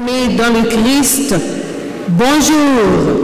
Mais dans le Christ, bonjour.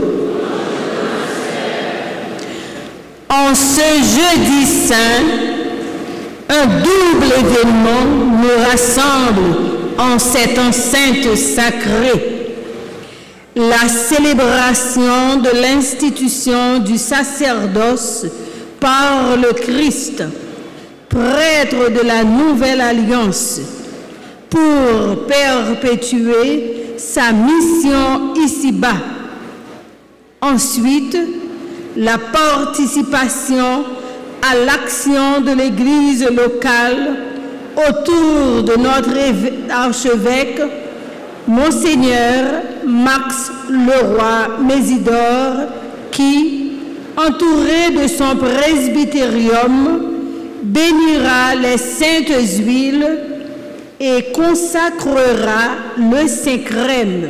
En ce jeudi saint, un double événement nous rassemble en cette enceinte sacrée. La célébration de l'institution du sacerdoce par le Christ, prêtre de la nouvelle alliance, pour perpétuer sa mission ici-bas. Ensuite, la participation à l'action de l'Église locale autour de notre archevêque, Monseigneur Max Leroy Mésidor, qui, entouré de son presbytérium, bénira les saintes huiles et consacrera le Saint-Crème.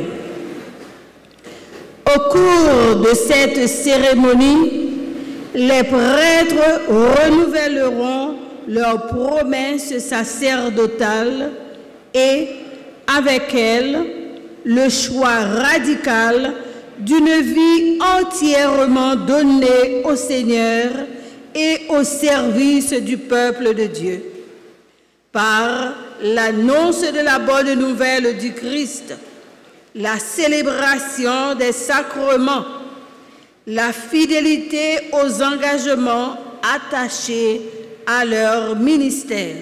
Au cours de cette cérémonie, les prêtres renouvelleront leurs promesses sacerdotales et, avec elles, le choix radical d'une vie entièrement donnée au Seigneur et au service du peuple de Dieu. Par l'annonce de la bonne nouvelle du Christ, la célébration des sacrements, la fidélité aux engagements attachés à leur ministère.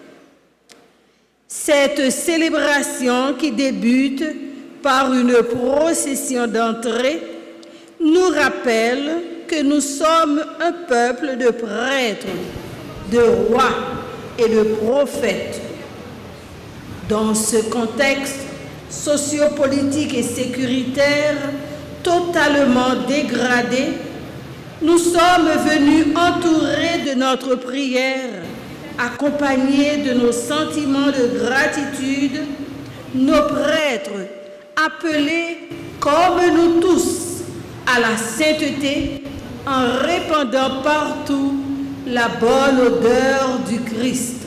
Cette célébration qui débute par une procession d'entrée nous rappelle que nous sommes un peuple de prêtres, de rois et de prophètes. Dans ce contexte sociopolitique et sécuritaire totalement dégradé, nous sommes venus entourés de notre prière, accompagnés de nos sentiments de gratitude, nos prêtres appelés comme nous tous à la sainteté en répandant partout la bonne odeur du Christ.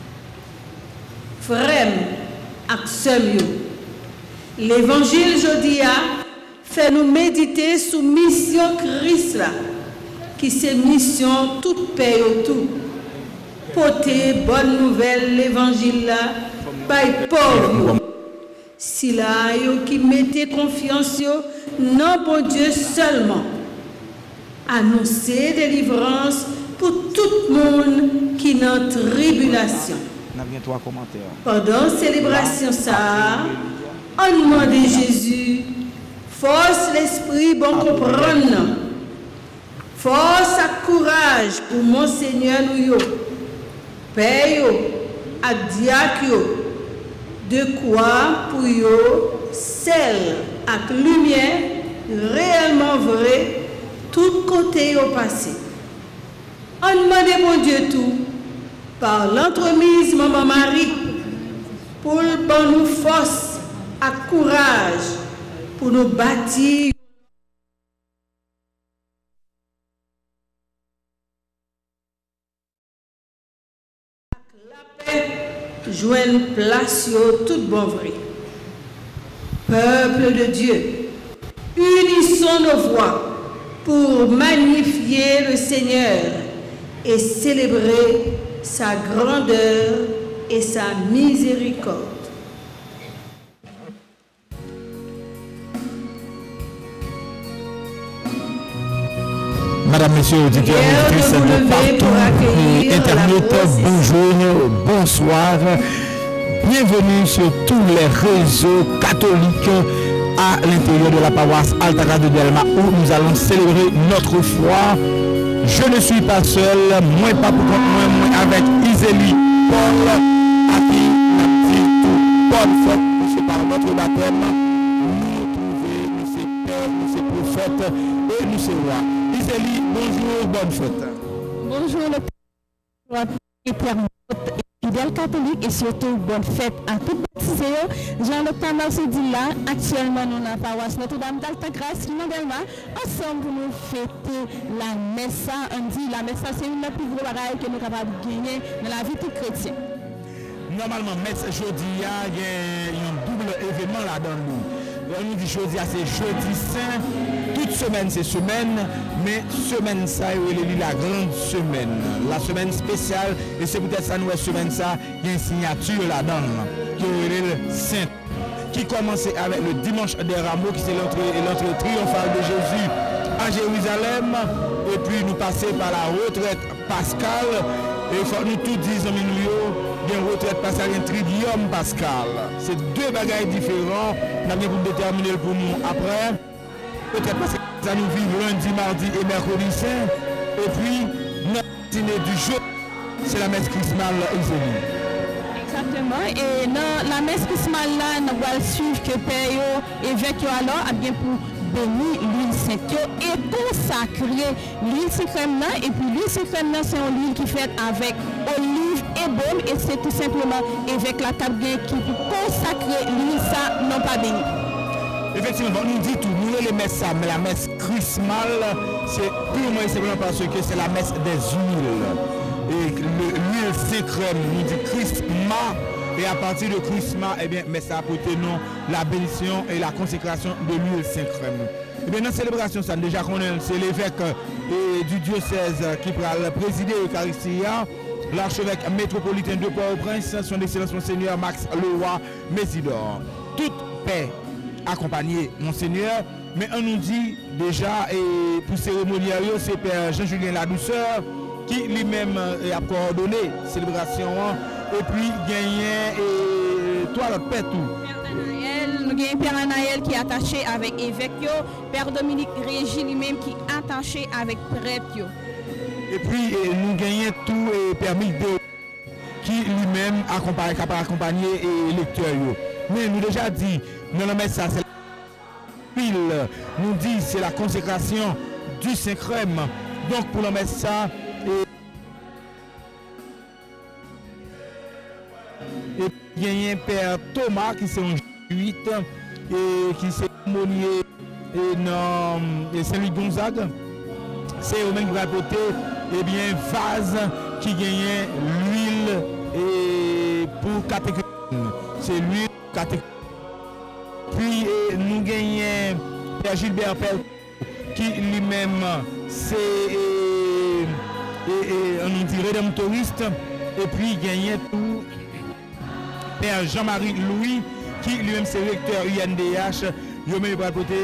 Frères ak sœurs, l'évangile jodia fait nous méditer sous mission Christ là, qui c'est mission toute paix autour. Porter bonne nouvelle l'évangile là, by pauvre. Si là yo qui mettez confiance yo, non bon Dieu seulement. Annoncer délivrance pour tout le monde qui est en tribulation. Pendant célébration ça, on demande Jésus, force l'esprit bon comprendre, force et courage pour Monseigneur nous, Père et diacre, de quoi pour yo, sel et lumière réellement vrai, tout côté au passé. On demande mon Dieu tout, par l'entremise Maman Marie, pour nous force et courage, pour nous bâtir la paix, joindre place sur tout bon vrai. Peuple de Dieu, unissons nos voix pour magnifier le Seigneur et célébrer sa grandeur et sa miséricorde. Madame, Monsieur, auditeurs, auditrices de partout, internautes, bonjour, bonsoir. Bienvenue sur tous les réseaux catholiques à l'intérieur de la paroisse Altagrace de Delma où nous allons célébrer notre foi. Je ne suis pas seul, moi pas pour moi avec Isélie, Paul, Aki, Paul, monsieur par notre baptême, nous trouver, nous c'est père, nous c'est prophète et nous c'est roi. Isélie, bonjour, bonne fête. Bonjour le Père éternel et fidèle catholique et surtout bonne fête à toutes baptisés. Jean-Luc Tamal se dit là, actuellement nous dans la paroisse Notre-Dame d'Altagrace, Delma, ensemble pour nous fêter la messe. On dit la messe c'est une des plus gros bagailles que nous sommes capables de gagner dans la vie de chrétien. Normalement, messe jeudi, il y a un double événement là dans nous. On nous dit jeudi, c'est jeudi saint. Toute semaine, c'est semaine. Mais semaine, ça, il est la grande semaine. La semaine spéciale. Et c'est peut-être ça, nous, semaine, ça, il y a une signature là-dedans. Qui est le saint. Qui commençait avec le dimanche des rameaux, qui c'est l'entrée triomphale de Jésus à Jérusalem. Et puis nous passer par la retraite pascale. Et il faut nous tout dire, il y a une retraite pascale, un tridium pascal. C'est deux bagages différents. Nous avons pour déterminer pour nous après. Peut-être parce que ça nous vit lundi, mardi et mercredi saint. Et puis, notre dîner du jour, c'est la messe chrismale Isélie. Exactement. Et dans la messe chrismale là, nous allons suivre que Père évêque alors a bien pour bénir l'huile sainte et consacrer l'huile sucrème là. Et puis l'huile sucrème là, c'est une huile qui fait avec olive et baume. Et c'est tout simplement évêque la table qui pour consacrer l'huile ça non pas béni. Effectivement, on nous dit tout, nous les messes ça, mais la messe chrismale, c'est purement et simplement parce que c'est la messe des huiles. Et l'huile Saint-Crème, nous dit Chrisma, et à partir de Chrisma, eh bien, mais ça a porté nom la bénédiction et la consécration de l'huile Saint-Crème. Et bien, dans la célébration, ça déjà c'est l'évêque du diocèse qui va présider l'Eucharistie, l'archevêque métropolitain de Port-au-Prince, son excellence Monseigneur Max Leroy Mésidor. Toute paix accompagné Monseigneur, mais on nous dit déjà, et pour cérémonial, c'est Père Jean-Julien Ladouceur qui lui-même a coordonné la célébration, et puis gagné et toi l'autre père tout. Nous avons Père Anaël qui est attaché avec évêque, Père Dominique Régis lui-même qui est attaché avec prêtre. Et puis nous gagnons tout et Père Migdé qui lui-même accompagné et lecteur. Mais nous déjà dit, nous le mettons ça, c'est l'huile, nous dit c'est la consécration du Saint-Crème. Donc pour le mettre ça, et il y a un Père Thomas qui c'est un jésuite et qui c'est aumônier et Saint-Louis Gonzague. C'est eux même qui va porter bien vase qui gagne l'huile et pour catégorie. C'est l'huile catégorie. Puis nous gagnons Père Gilbert Père qui lui-même c'est on nous dit rédemptoriste. Et puis gagnait tout Père Jean-Marie Louis qui lui-même c'est recteur UNDH. Il va porter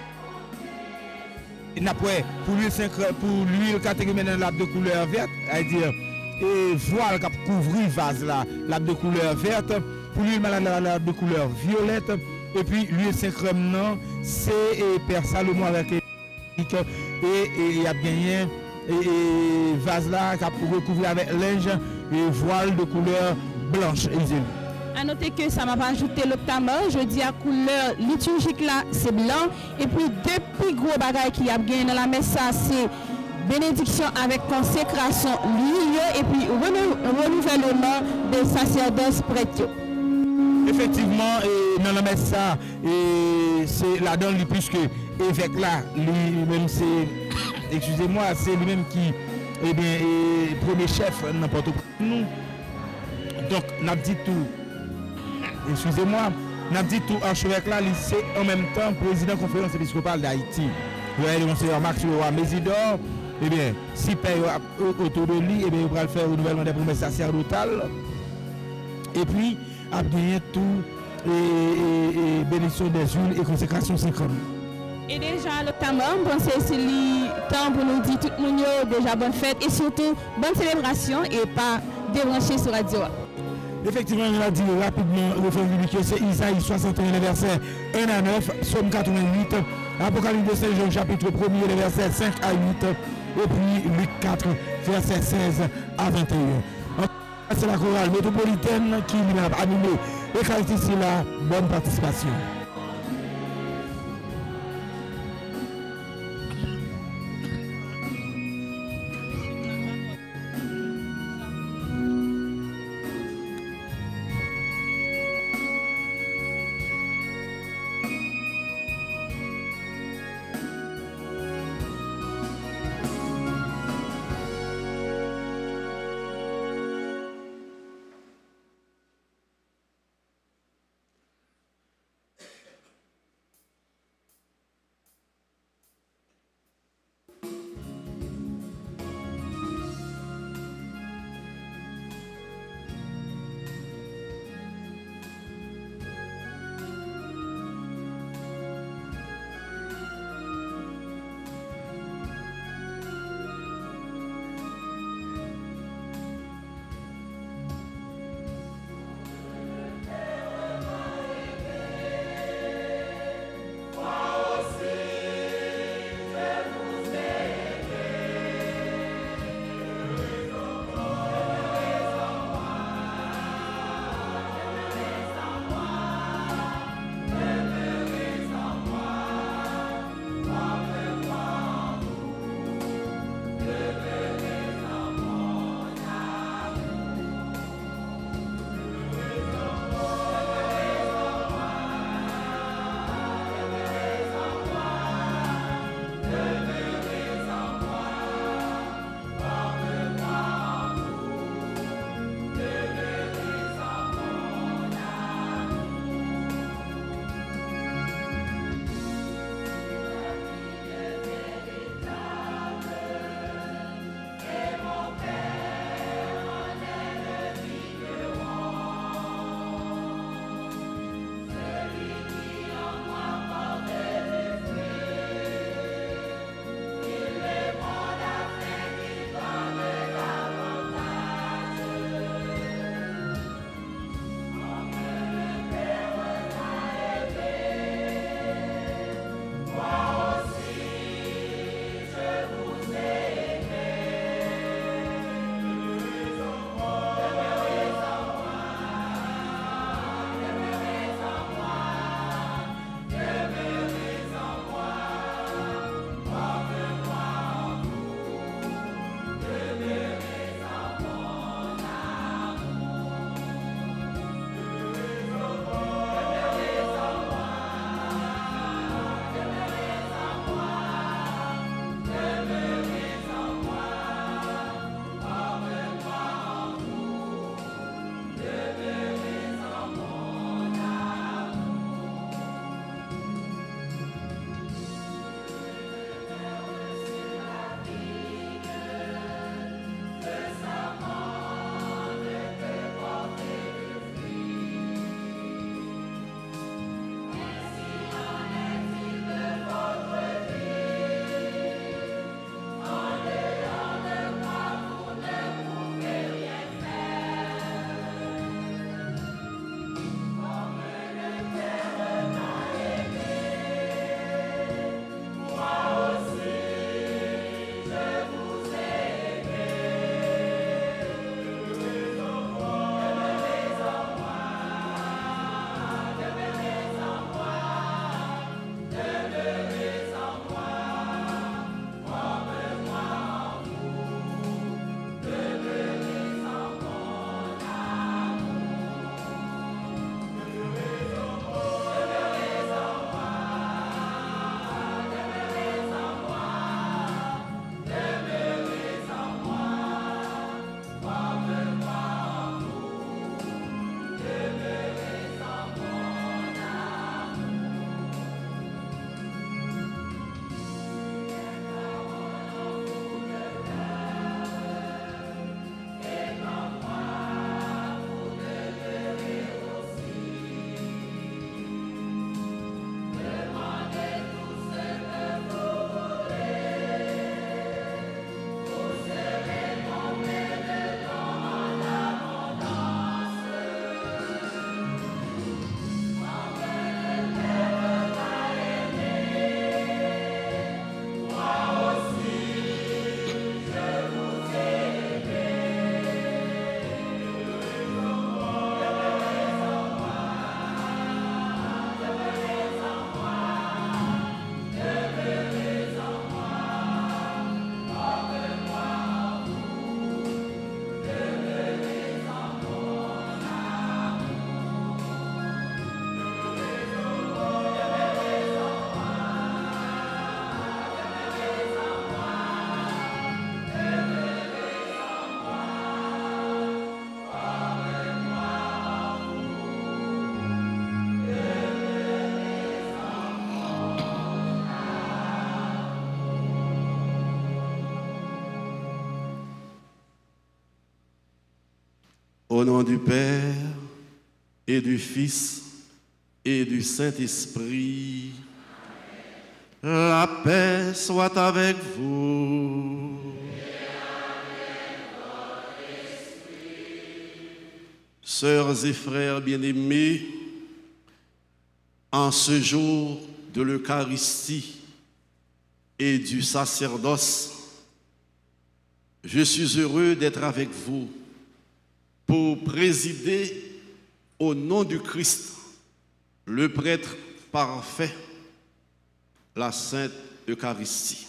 pour l'huile catégorie dans l'arbre de couleur verte, c'est-à-dire et voile qui couvrir vase là, l'arbre de couleur verte, pour l'huile l'arbre de couleur violette, et puis l'huile Saint-Crème non, c'est Père Salomon avec et il a gagné et vase là qui recouvrir avec linge et voile de couleur blanche. A noter que ça m'a pas ajouté l'octamore, je dis à couleur liturgique là, c'est blanc. Et puis deux plus gros bagages qui a gagné dans la messe, ça c'est bénédiction avec consécration l'huile et puis renouvellement des sacerdoces prêtres. Effectivement, et dans la messe ça, c'est là-dedans puisque évêque là, lui-même c'est, excusez-moi, c'est lui-même qui est premier chef n'importe quoi. Nous. Donc, n'a dit tout. Excusez-moi, n'a dit tout archevêque là, c'est en même temps président de la conférence épiscopale d'Haïti. Vous voyez le Monseigneur Max Leroy Mésidor, eh bien, si paye autour de lui, eh bien, il va le faire au renouvellement des promesses sacerdotales. Et puis, a gagné tout et bénédiction des huiles et consécration Saint-Crème. Et déjà, notamment, bon, c'est le temps pour nous dire tout le monde déjà bonne fête et surtout bonne célébration et pas débrancher sur radio. Effectivement, on a dit rapidement le frère biblique, c'est Isaïe 61, verset 1 à 9, Psaume 88, Apocalypse de Saint Jean, chapitre 1er, les versets 5 à 8, et puis Luc 4, verset 16 à 21. C'est la chorale métropolitaine qui a animé l'Eucharistie, la bonne participation. Au nom du Père et du Fils et du Saint-Esprit, la paix soit avec vous. Sœurs et frères bien-aimés, en ce jour de l'Eucharistie et du sacerdoce, je suis heureux d'être avec vous pour présider au nom du Christ, le prêtre parfait, la Sainte Eucharistie.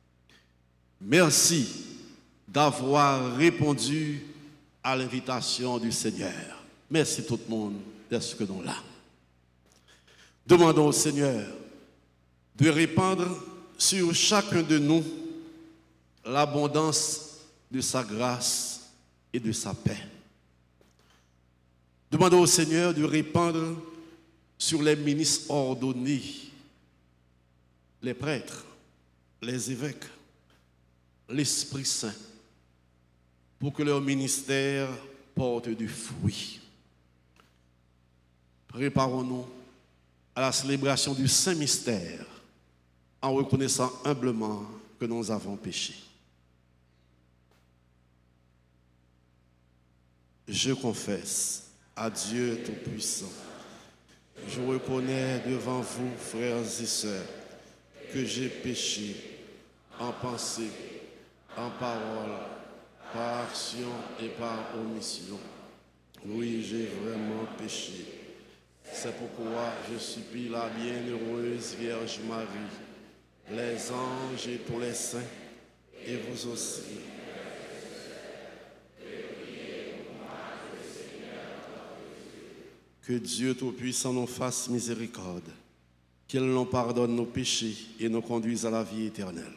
Merci d'avoir répondu à l'invitation du Seigneur. Merci tout le monde d'être que nous là. Demandons au Seigneur de répandre sur chacun de nous l'abondance de sa grâce et de sa paix. Demandons au Seigneur de répandre sur les ministres ordonnés, les prêtres, les évêques, l'Esprit Saint, pour que leur ministère porte du fruit. Préparons-nous à la célébration du Saint-Mystère en reconnaissant humblement que nous avons péché. Je confesse à Dieu Tout-Puissant, je reconnais devant vous, frères et sœurs, que j'ai péché en pensée, en parole, par action et par omission. Oui, j'ai vraiment péché. C'est pourquoi je supplie la bienheureuse Vierge Marie, les anges et tous les saints, et vous aussi. Que Dieu Tout-Puissant nous fasse miséricorde, qu'il nous pardonne nos péchés et nous conduise à la vie éternelle.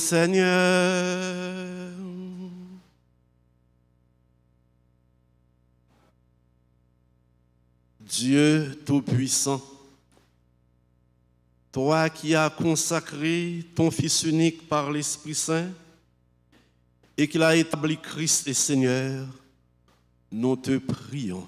Seigneur. Dieu Tout-Puissant, toi qui as consacré ton Fils unique par l'Esprit Saint et qui l'as établi Christ et Seigneur, nous te prions.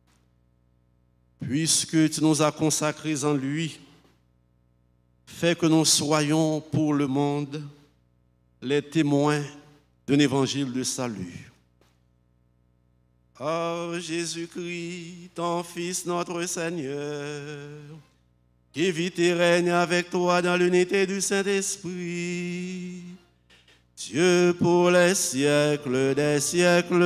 Puisque tu nous as consacrés en lui, fais que nous soyons pour le monde les témoins d'un évangile de salut. Oh Jésus-Christ, ton Fils notre Seigneur, qui vit et règne avec toi dans l'unité du Saint-Esprit, Dieu pour les siècles des siècles.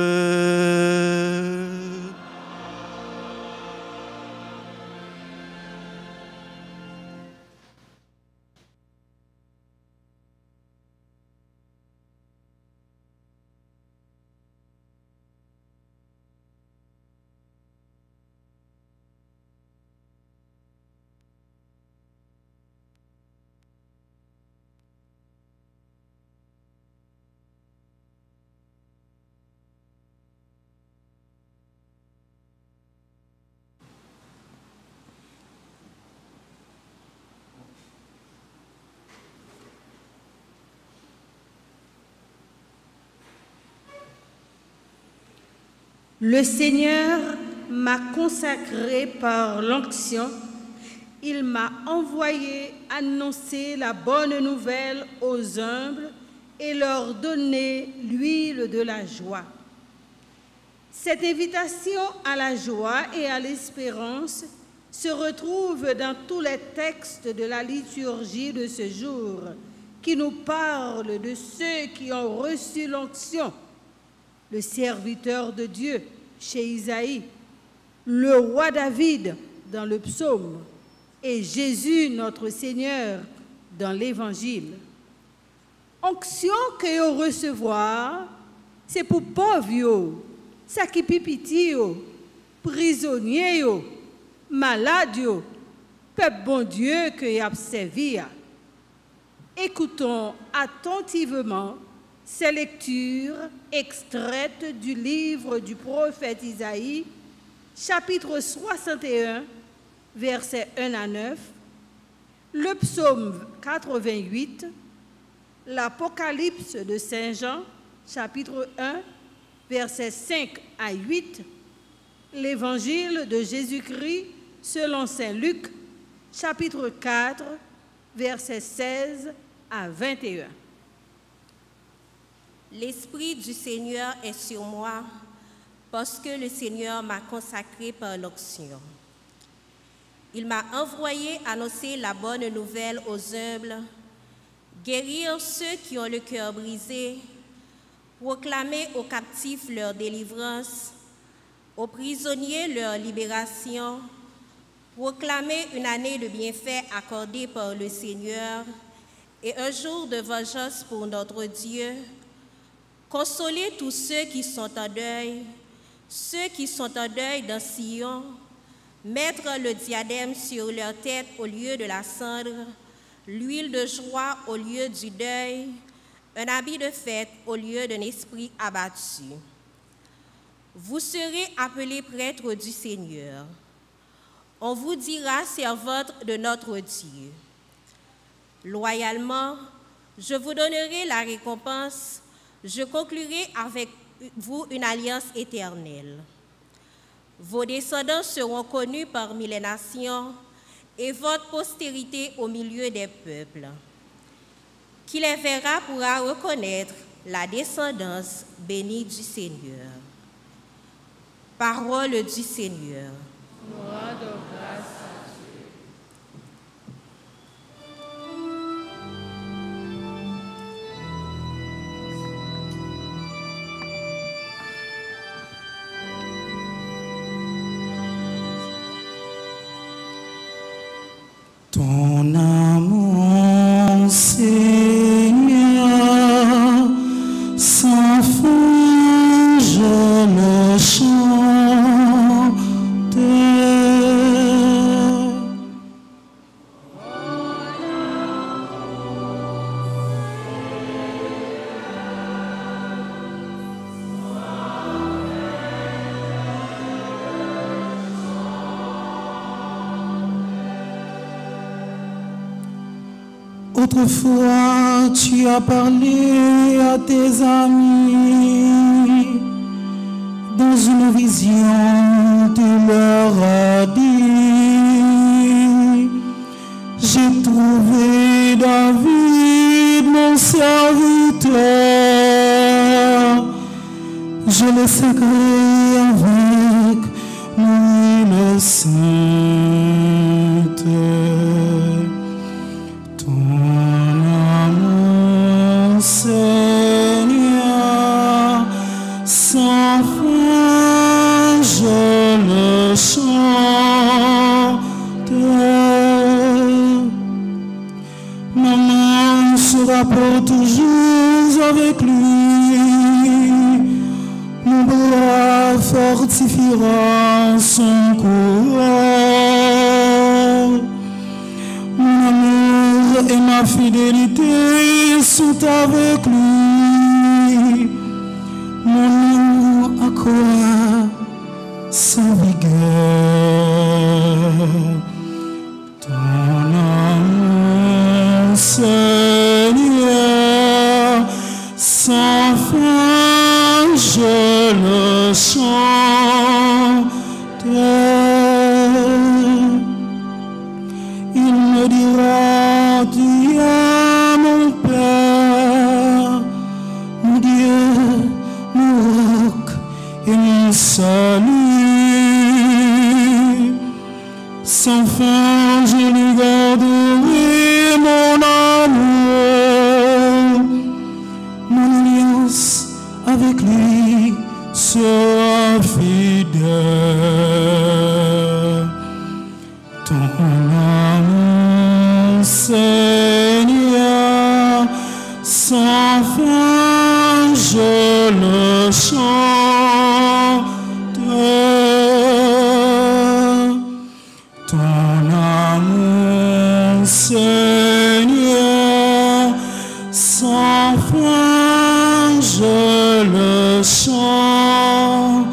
Le Seigneur m'a consacré par l'onction. Il m'a envoyé annoncer la bonne nouvelle aux humbles et leur donner l'huile de la joie. Cette invitation à la joie et à l'espérance se retrouve dans tous les textes de la liturgie de ce jour qui nous parlent de ceux qui ont reçu l'onction. Le serviteur de Dieu chez Isaïe, le roi David dans le psaume et Jésus notre Seigneur dans l'Évangile. Onction que vous recevoir, c'est pour pauvres, ça qui pipiti, prisonniers, malades, peuple bon Dieu que y a servi. Écoutons attentivement ces lectures extraites du livre du prophète Isaïe, chapitre 61, versets 1 à 9, le psaume 88, l'Apocalypse de Saint Jean, chapitre 1, versets 5 à 8, l'Évangile de Jésus-Christ selon Saint Luc, chapitre 4, versets 16 à 21. L'Esprit du Seigneur est sur moi, parce que le Seigneur m'a consacré par l'onction. Il m'a envoyé annoncer la bonne nouvelle aux humbles, guérir ceux qui ont le cœur brisé, proclamer aux captifs leur délivrance, aux prisonniers leur libération, proclamer une année de bienfaits accordée par le Seigneur et un jour de vengeance pour notre Dieu, consoler tous ceux qui sont en deuil, ceux qui sont en deuil dans Sion, mettre le diadème sur leur tête au lieu de la cendre, l'huile de joie au lieu du deuil, un habit de fête au lieu d'un esprit abattu. Vous serez appelés prêtres du Seigneur. On vous dira servante de notre Dieu. Loyalement, je vous donnerai la récompense. Je conclurai avec vous une alliance éternelle. Vos descendants seront connus parmi les nations et votre postérité au milieu des peuples. Qui les verra pourra reconnaître la descendance bénie du Seigneur. Parole du Seigneur. Gloire de grâce à Dieu. Ton amour, Seigneur, sans fin, je le chante. Autrefois, tu as parlé à tes amis. Dans une vision, tu leur as dit: j'ai trouvé David, mon serviteur. Je le sacré avec mon huile sainte. Seigneur, sans fin je le chante. Maman sera pour toujours avec lui. Mon bras fortifiera son corps. Mon amour et ma fidélité sont avec lui. Mon nom accroît sa vigueur. Ton amour, Seigneur, sans fin je le chante. Il me dira: tu es mon Père, mon Dieu, mon roc et mon salut. Sans fin je lui garderai mon amour. Mon alliance avec lui sera fidèle. Ton amour, Seigneur, sans fin je le chante. Ton amour, Seigneur, sans fin je le chante.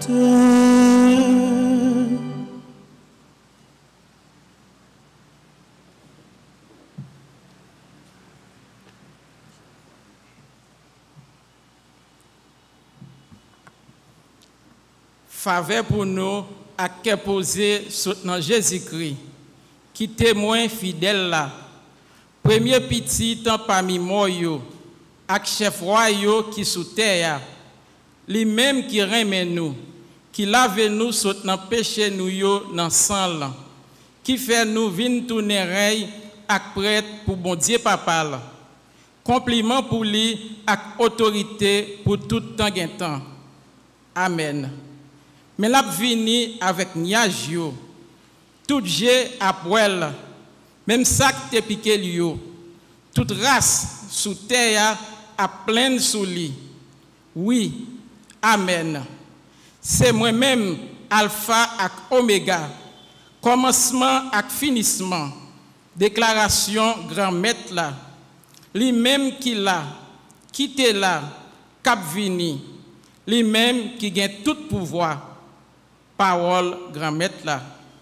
Faveur pour nous à que poser soutenant Jésus-Christ, qui témoin fidèle là, premier petit temps parmi moi yo, ak chef roi yo qui sous terre, lui-même qui remet nous, qui lave nous soutenant péché nous yo dans sang là, qui fait nous vinn tourner rey ak prêtre pour bon Dieu papa là. Compliment pour lui ak autorité pour tout temps gain temps. Amen. Mais la vini avec niage yo, tout jet à poil, même sac te piqué yo, toute race sous terre à pleine sous lit. Oui, amen. C'est moi-même alpha et oméga, commencement et finissement, déclaration grand maître là, lui-même qui l'a, qui t'est là, cap vini, lui-même qui gagne tout pouvoir. Parole grand maître là.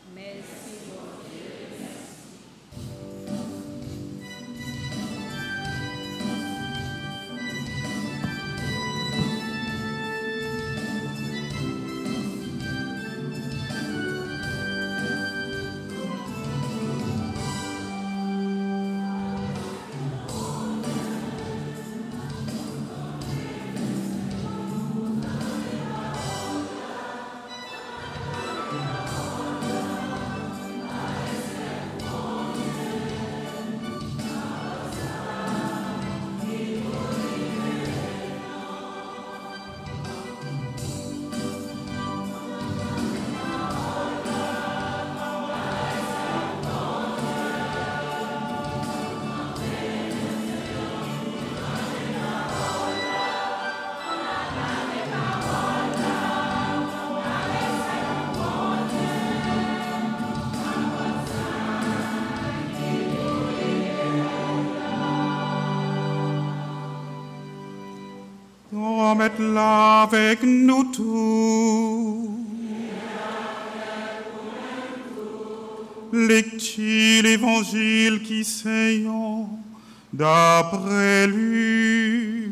Là avec nous tous. Lecture l'évangile qui s'ayant d'après Luc.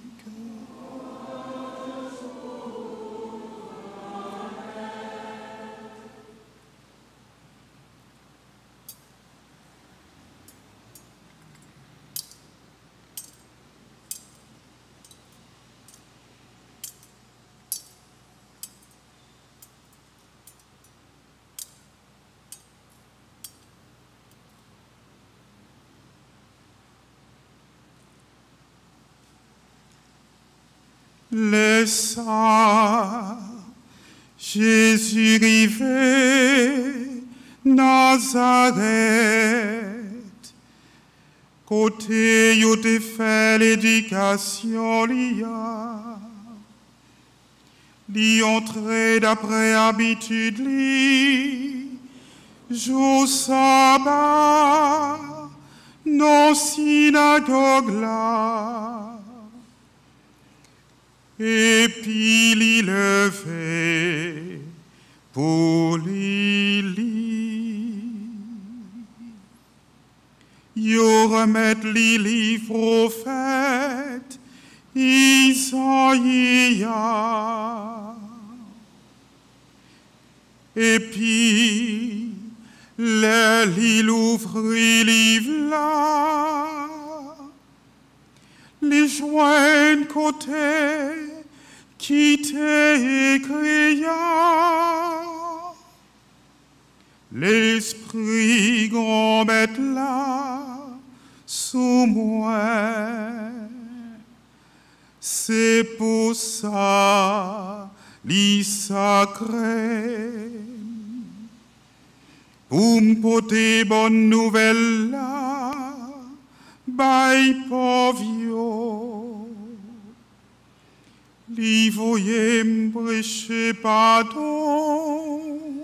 Laissa Jésus rivé Nazareth, côté yo te fait l'éducation lia, li entré d'après habitude li, jour sabbat, non synagogue là. Et puis l'y lever pour l'y lire. Yo remettre l'y livre prophète Isaïa. Et puis l'y l'ouvrit livre là. Les joints côté qui t'écria. L'esprit grand bête là sous moi. C'est pour ça li sacré. Pour m'porter bonne nouvelle là. By povio, li voyez m'prêcher pardon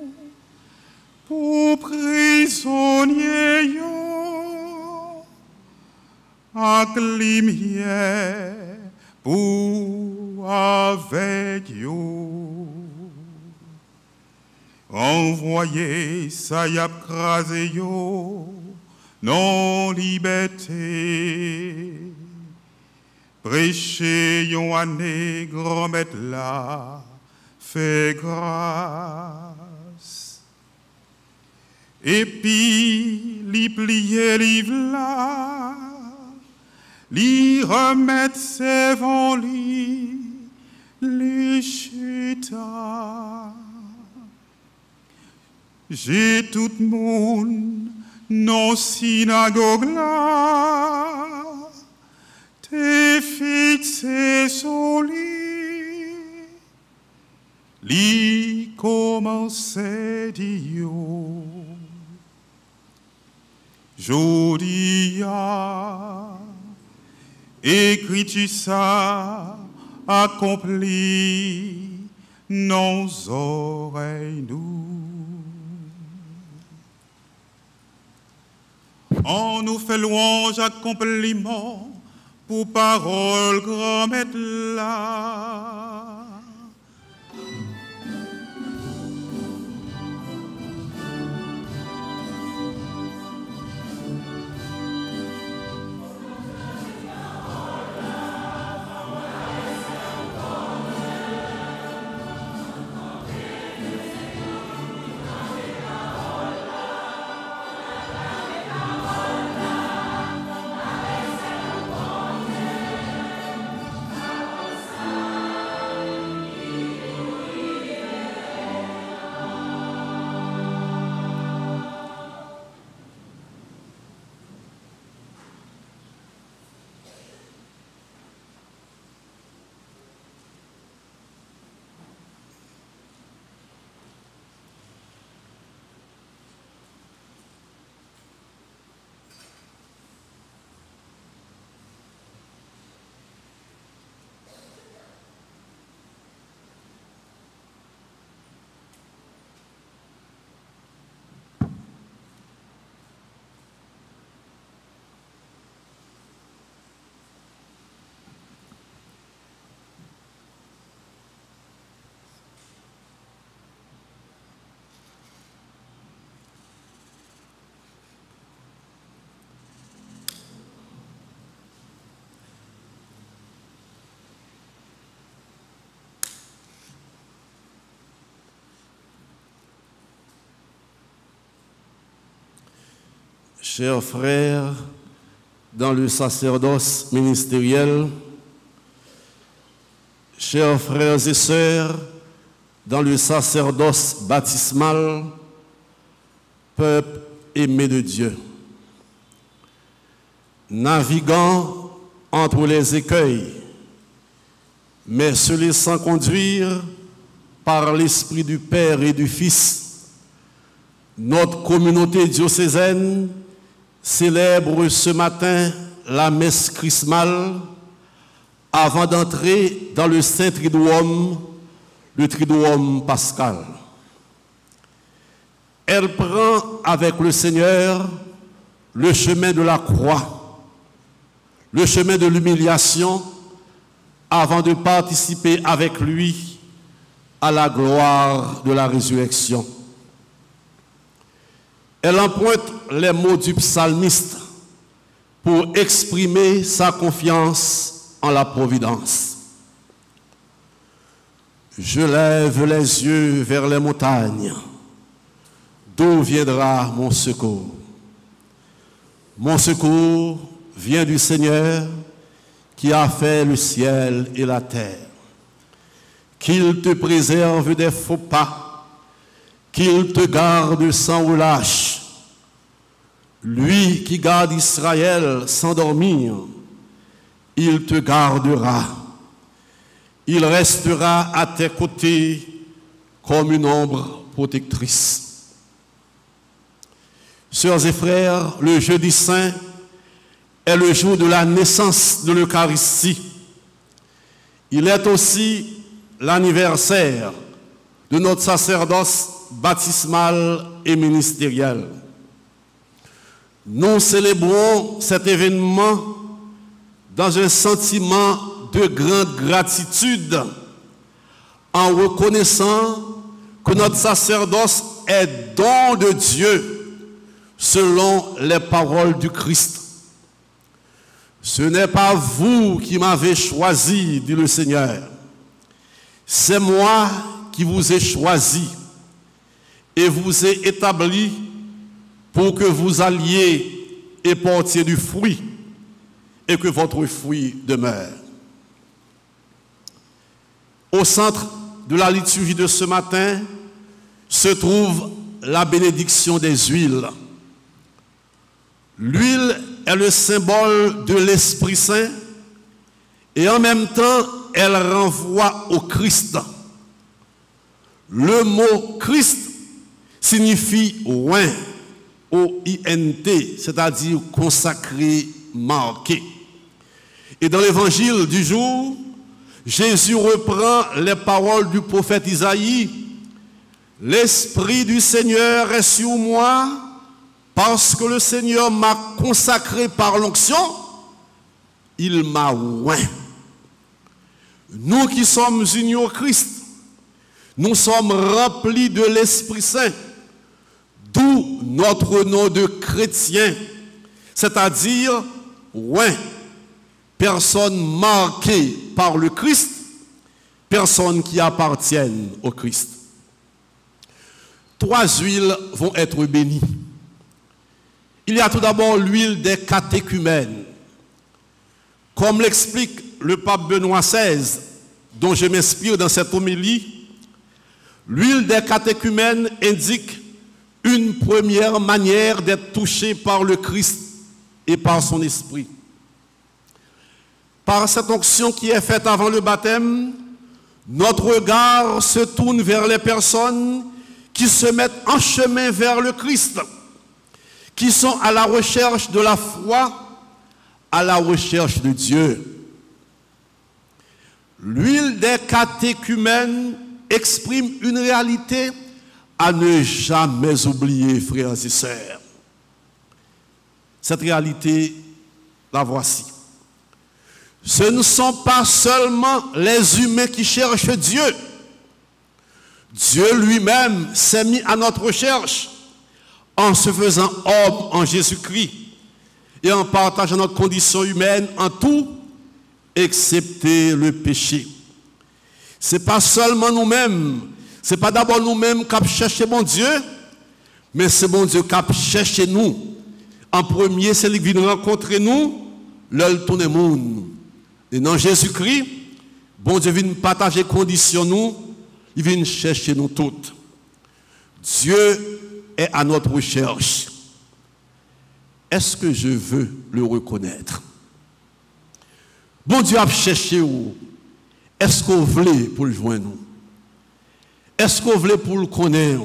pour prisonnier yo, ak lumière pour avec yo. Envoyez ça y a crasé yo. Non liberté, prêcher yon année grand-mère là, fait grâce. Et puis, li plier livre là, li remettre ses vents li, les chita. J'ai tout le monde non synagogue là, t'es fixé sur lui, li commençait d'yo. Jodia, écris-tu ça, accompli, nos oreilles nous. On nous fait louange à compliment pour parole grand-mère là. chers frères dans le sacerdoce ministériel, chers frères et sœurs dans le sacerdoce baptismal, peuple aimé de Dieu, naviguant entre les écueils, mais se laissant conduire par l'Esprit du Père et du Fils, notre communauté diocésaine célèbre ce matin la messe chrismale avant d'entrer dans le Saint Triduum, le Triduum pascal. Elle prend avec le Seigneur le chemin de la croix, le chemin de l'humiliation, avant de participer avec lui à la gloire de la résurrection. Elle emprunte les mots du psalmiste pour exprimer sa confiance en la providence. Je lève les yeux vers les montagnes. D'où viendra mon secours? Mon secours vient du Seigneur qui a fait le ciel et la terre. Qu'il te préserve des faux pas, qu'il te garde sans relâche. Lui qui garde Israël sans dormir, il te gardera. Il restera à tes côtés comme une ombre protectrice. Sœurs et frères, le jeudi saint est le jour de la naissance de l'Eucharistie. Il est aussi l'anniversaire de notre sacerdoce baptismal et ministériel. Nous célébrons cet événement dans un sentiment de grande gratitude en reconnaissant que notre sacerdoce est don de Dieu selon les paroles du Christ. Ce n'est pas vous qui m'avez choisi, dit le Seigneur. C'est moi qui vous ai choisi et vous ai établi pour que vous alliez et portiez du fruit et que votre fruit demeure. Au centre de la liturgie de ce matin se trouve la bénédiction des huiles. L'huile est le symbole de l'Esprit Saint et en même temps, elle renvoie au Christ. Le mot Christ signifie oint, O-I-N-T, c'est-à-dire consacré, marqué. Et dans l'évangile du jour, Jésus reprend les paroles du prophète Isaïe. L'Esprit du Seigneur est sur moi, parce que le Seigneur m'a consacré par l'onction, il m'a oint. Nous qui sommes unis au Christ, nous sommes remplis de l'Esprit Saint, d'où notre nom de chrétien, c'est-à-dire oint, personne marquée par le Christ, personne qui appartienne au Christ. 3 huiles vont être bénies. Il y a tout d'abord l'huile des catéchumènes. Comme l'explique le pape Benoît XVI, dont je m'inspire dans cette homélie, l'huile des catéchumènes indique une première manière d'être touché par le Christ et par son esprit. Par cette onction qui est faite avant le baptême, notre regard se tourne vers les personnes qui se mettent en chemin vers le Christ, qui sont à la recherche de la foi, à la recherche de Dieu. L'huile des catéchumènes exprime une réalité à ne jamais oublier, frères et sœurs. Cette réalité, la voici. Ce ne sont pas seulement les humains qui cherchent Dieu. Dieu lui-même s'est mis à notre recherche en se faisant homme en Jésus-Christ et en partageant notre condition humaine en tout, excepté le péché. Ce n'est pas seulement nous-mêmes, ce n'est pas d'abord nous-mêmes qui cherchons mon Dieu, mais c'est mon Dieu qui cherche nous En premier, c'est lui qui vient rencontrer nous, l'œil tourne monde. Et dans Jésus-Christ, bon Dieu vient partager conditions nous, il vient chercher nous toutes. Dieu est à notre recherche. Est-ce que je veux le reconnaître? Bon Dieu a cherché où? Est-ce qu'on voulait pour le joindre nous? Est-ce qu'on voulait pour le connaître?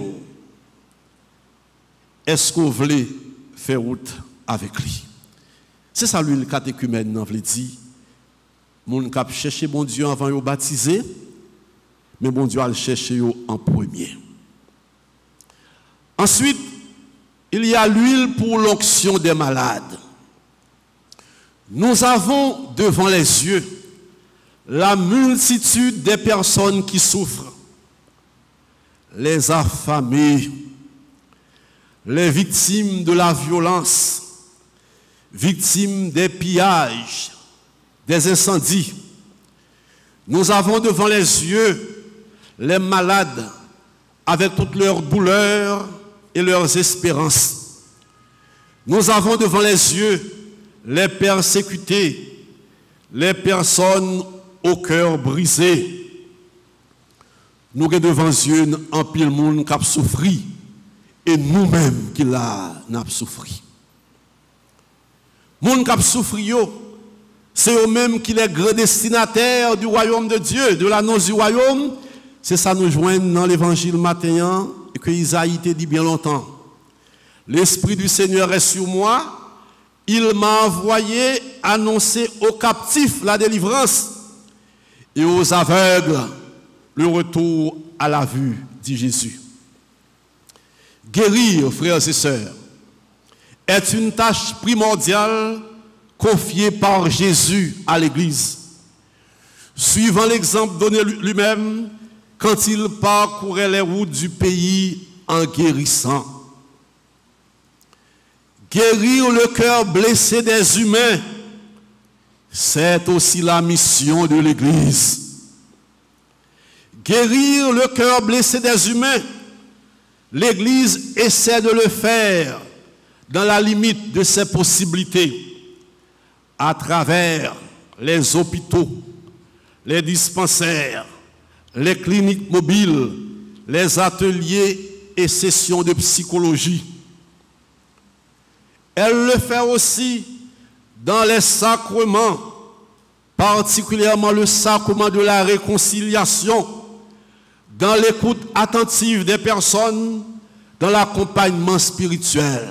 Est-ce qu'on voulait faire route avec lui? C'est ça lui le catéchumène nous veut dire. Mon cap chercher bon Dieu avant de baptiser, mais bon Dieu a le chercher en premier. Ensuite, il y a l'huile pour l'onction des malades. Nous avons devant les yeux la multitude des personnes qui souffrent, les affamés, les victimes de la violence, victimes des pillages, des incendies. Nous avons devant les yeux les malades avec toutes leurs douleurs et leurs espérances. Nous avons devant les yeux les persécutés, les personnes au cœur brisé. Nous avons devant les yeux un pile monde qui a souffert et nous-mêmes qui l'avons souffert. Les gens qui ont souffert, c'est eux-mêmes qui sont les grands destinataires du royaume de Dieu, de l'annonce du royaume. C'est ça nous joignent dans l'évangile matin et que Isaïe te dit bien longtemps. L'Esprit du Seigneur est sur moi. Il m'a envoyé annoncer aux captifs la délivrance et aux aveugles le retour à la vue, dit Jésus. Guérir, frères et sœurs, est une tâche primordiale confiée par Jésus à l'Église. Suivant l'exemple donné lui-même quand il parcourait les routes du pays en guérissant. Guérir le cœur blessé des humains, c'est aussi la mission de l'Église. Guérir le cœur blessé des humains, l'Église essaie de le faire dans la limite de ses possibilités, à travers les hôpitaux, les dispensaires, les cliniques mobiles, les ateliers et sessions de psychologie. Elle le fait aussi dans les sacrements, particulièrement le sacrement de la réconciliation, dans l'écoute attentive des personnes, dans l'accompagnement spirituel.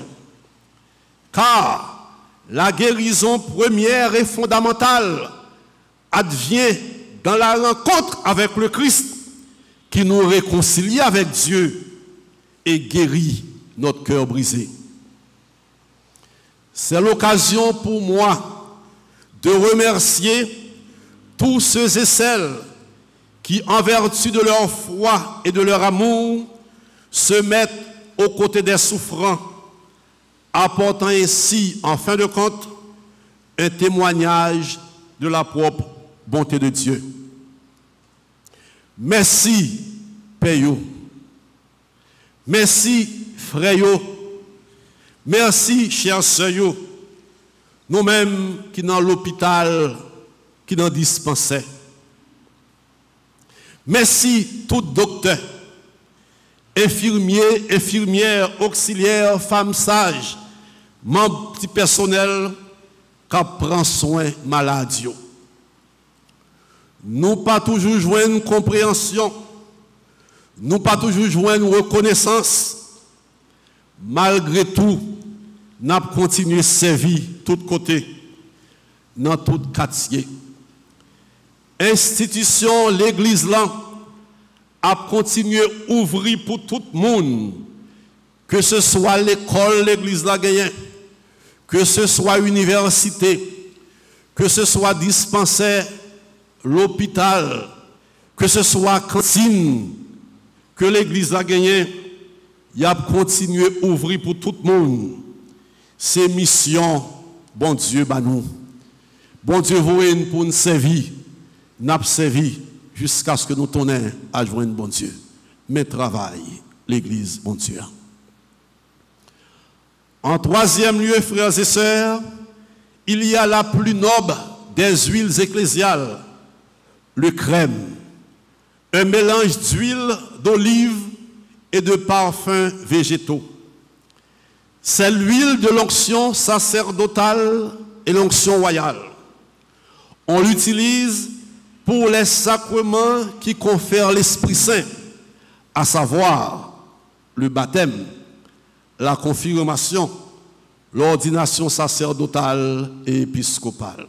Car la guérison première et fondamentale advient dans la rencontre avec le Christ qui nous réconcilie avec Dieu et guérit notre cœur brisé. C'est l'occasion pour moi de remercier tous ceux et celles qui, en vertu de leur foi et de leur amour, se mettent aux côtés des souffrants, apportant ainsi, en fin de compte, un témoignage de la propre bonté de Dieu. Merci, Père. Merci, frère. Merci, chers sœurs. Nous-mêmes qui dans l'hôpital, qui dans dispensaire. Merci, tout docteur, infirmiers, infirmières, auxiliaires, femmes sages, membres du personnel qui prend soin malades. Nous pas toujours jouer une compréhension, nous pas toujours jouer une reconnaissance. Malgré tout, nous avons continué à servir de tous côtés, dans tout quartier. Institution, l'église là, a continué à ouvrir pour tout le monde, que ce soit l'école, l'église là gagnée, que ce soit l'université, que ce soit dispensaire, l'hôpital, que ce soit cantine, que l'église a gagné, il a continué à ouvrir pour tout le monde. Ces missions, bon Dieu, bah nous. Bon Dieu, vous pour nous servir, nous avons servi jusqu'à ce que nous tournions à joindre bon Dieu. Mais travail, l'église, bon Dieu. En troisième lieu, frères et sœurs, il y a la plus noble des huiles ecclésiales, le crème, un mélange d'huile, d'olive et de parfums végétaux. C'est l'huile de l'onction sacerdotale et l'onction royale. On l'utilise pour les sacrements qui confèrent l'Esprit Saint, à savoir le baptême, la confirmation, l'ordination sacerdotale et épiscopale.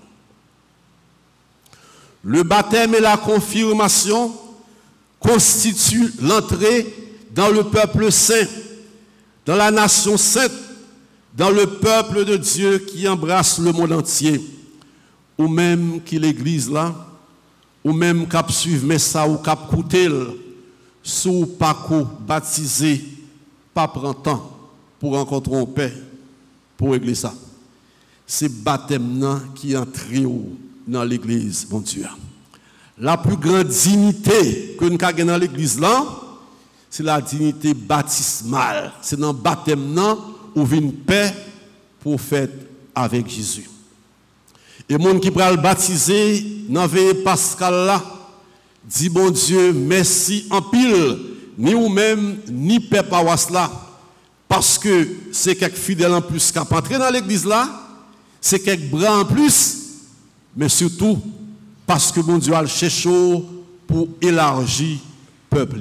Le baptême et la confirmation constituent l'entrée dans le peuple saint, dans la nation sainte, dans le peuple de Dieu qui embrasse le monde entier, ou même qui l'église là, ou même cap suivre mais ça ou cap coutel, sous parcours baptisé, pas prend temps pour rencontrer un père, pour régler ça. C'est baptême qui entre dans l'église, mon Dieu. La plus grande dignité que nous avons dans l'église là, c'est la dignité baptismale. C'est dans le baptême où vient une paix pour faire avec Jésus. Et les gens qui prennent le baptiser dans la veille pascale là, dit bon Dieu, merci en pile, ni vous-même, ni peuple paroisse là, parce que c'est quelques fidèles en plus qui ont entré dans l'église là, c'est quelques bras en plus, mais surtout parce que bon Dieu a le cherché pour élargir le peuple.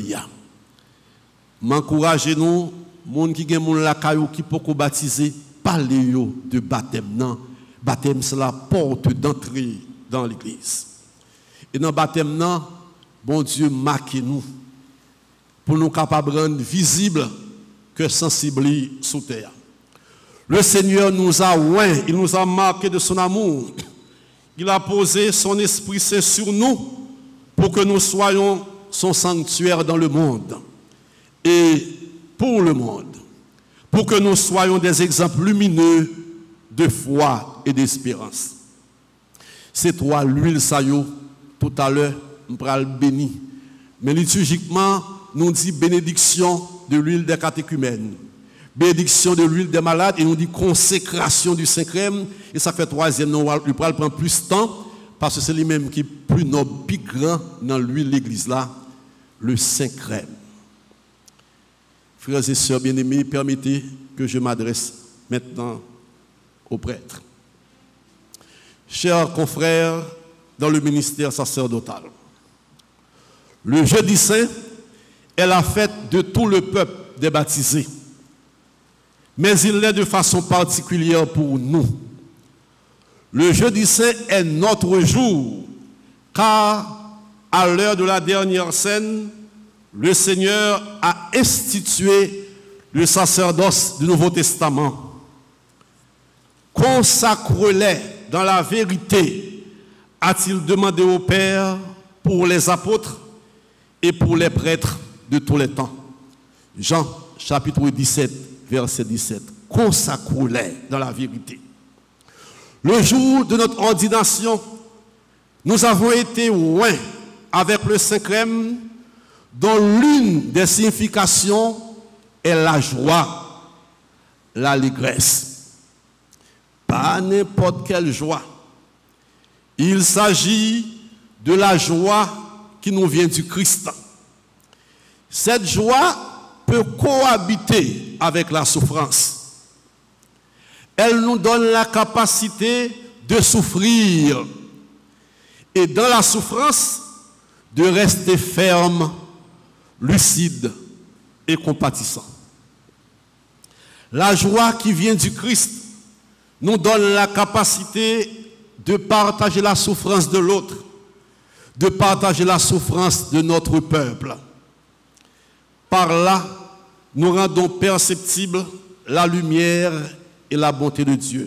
M'encouragez-nous, les gens qui ont la caillou qui peuvent baptiser, parlez de baptême. Non, baptême c'est la porte d'entrée dans l'église. Et dans le baptême, non, bon Dieu marquez-nous pour nous capables de rendre visibles que sensibles sous terre. Le Seigneur nous a oint, il nous a marqué de son amour. Il a posé son Esprit Saint sur nous pour que nous soyons son sanctuaire dans le monde et pour le monde, pour que nous soyons des exemples lumineux de foi et d'espérance. C'est toi l'huile saillot, tout à l'heure, nous allons bénir. Mais liturgiquement, nous dit bénédiction de l'huile des catéchumènes, bénédiction de l'huile des malades, et nous dit consécration du Saint-Crème, et ça fait troisième, nous allons prendre plus de temps, parce que c'est lui-même qui est plus noble, plus grand dans l'huile de l'église là, le Saint-Crème. Frères et sœurs bien-aimés, permettez que je m'adresse maintenant aux prêtres. Chers confrères dans le ministère sacerdotal, le jeudi saint est la fête de tout le peuple des baptisés, mais il l'est de façon particulière pour nous. Le jeudi saint est notre jour, car à l'heure de la dernière scène, le Seigneur a institué le sacerdoce du Nouveau Testament. Consacre-les dans la vérité, a-t-il demandé au Père pour les apôtres et pour les prêtres de tous les temps. Jean chapitre 17, verset 17. Consacre-les dans la vérité. Le jour de notre ordination, nous avons été oints avec le Saint-Crème, dont l'une des significations est la joie, l'allégresse. Pas n'importe quelle joie. Il s'agit de la joie qui nous vient du Christ. Cette joie peut cohabiter avec la souffrance. Elle nous donne la capacité de souffrir et dans la souffrance de rester ferme, lucide et compatissant. La joie qui vient du Christ nous donne la capacité de partager la souffrance de l'autre, de partager la souffrance de notre peuple. Par là, nous rendons perceptible la lumière et la bonté de Dieu.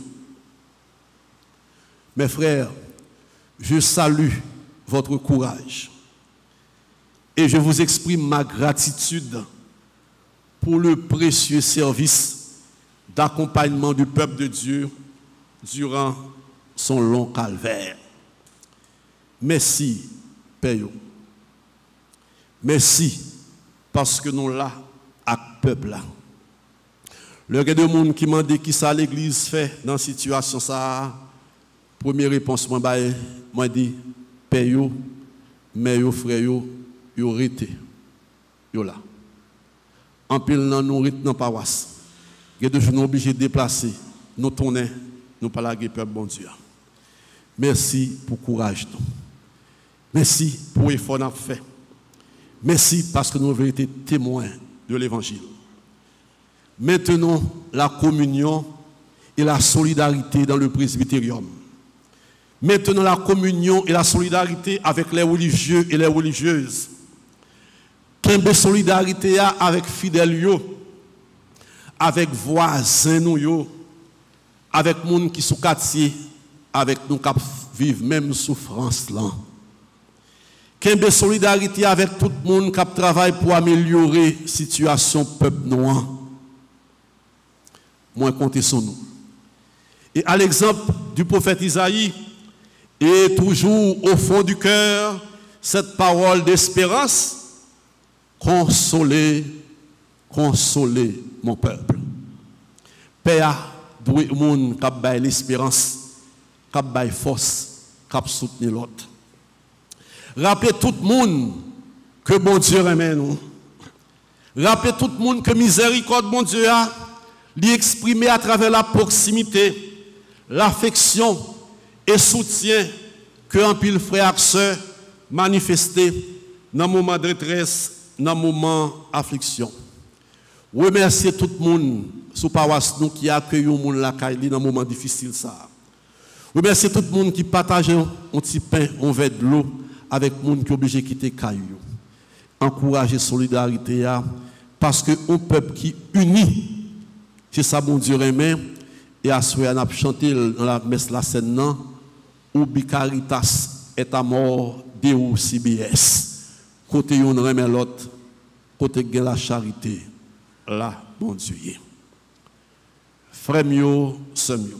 Mes frères, je salue votre courage et je vous exprime ma gratitude pour le précieux service d'accompagnement du peuple de Dieu durant son long calvaire. Merci, Père. Merci parce que nous là, à peuple là. Le de monde qui m'a dit qui ça l'église fait dans cette situation ça. Première réponse moi dit père yo, mère yo, frère yo rete. Yo là. En pile nan nous rete dans paroisse. Il de nous obligés de déplacer, nous tourner, nous pas laguer peuple bon Dieu. Merci pour courage nous. Merci pour l'effort qu'on a fait. Merci parce que nous avons été témoins de l'évangile. Maintenant, la communion et la solidarité dans le presbytérium. Maintenant, la communion et la solidarité avec les religieux et les religieuses. Quelle solidarité avec fidèles, avec voisins, avec les gens qui sont quartier, avec nous qui vivent même souffrance là. Quelle solidarité avec tout le monde qui travaille pour améliorer la situation du peuple noir. Moi, comptez sur nous. Et à l'exemple du prophète Isaïe, et toujours au fond du cœur, cette parole d'espérance, consolez, consolez mon peuple. Père, doit le monde qui a l'espérance, qui a la force, qui a soutenir l'autre. Rappelez tout le monde que bon Dieu aime nous. Rappelez tout le monde que miséricorde bon Dieu a exprimé à travers la proximité, l'affection et soutien que un pile frère et sœur manifesté dans le moment de détresse, dans le moment d'affliction. Remerciez tout le monde sous paroisse nous qui accueille le monde la caille dans le moment difficile ça. Remerciez tout le monde qui partage un petit pain, un verre de l'eau avec les gens qui sont obligés de quitter caillou. Encouragez la solidarité parce que un peuple qui unit, c'est ça bon Dieu aime. Et à ce moment, on a chanté dans la messe la scène, Ubi Caritas est à mort Deu CBS. Côté on remet l'autre, côté de la charité, là, bon Dieu. Frère mio, sœur mio.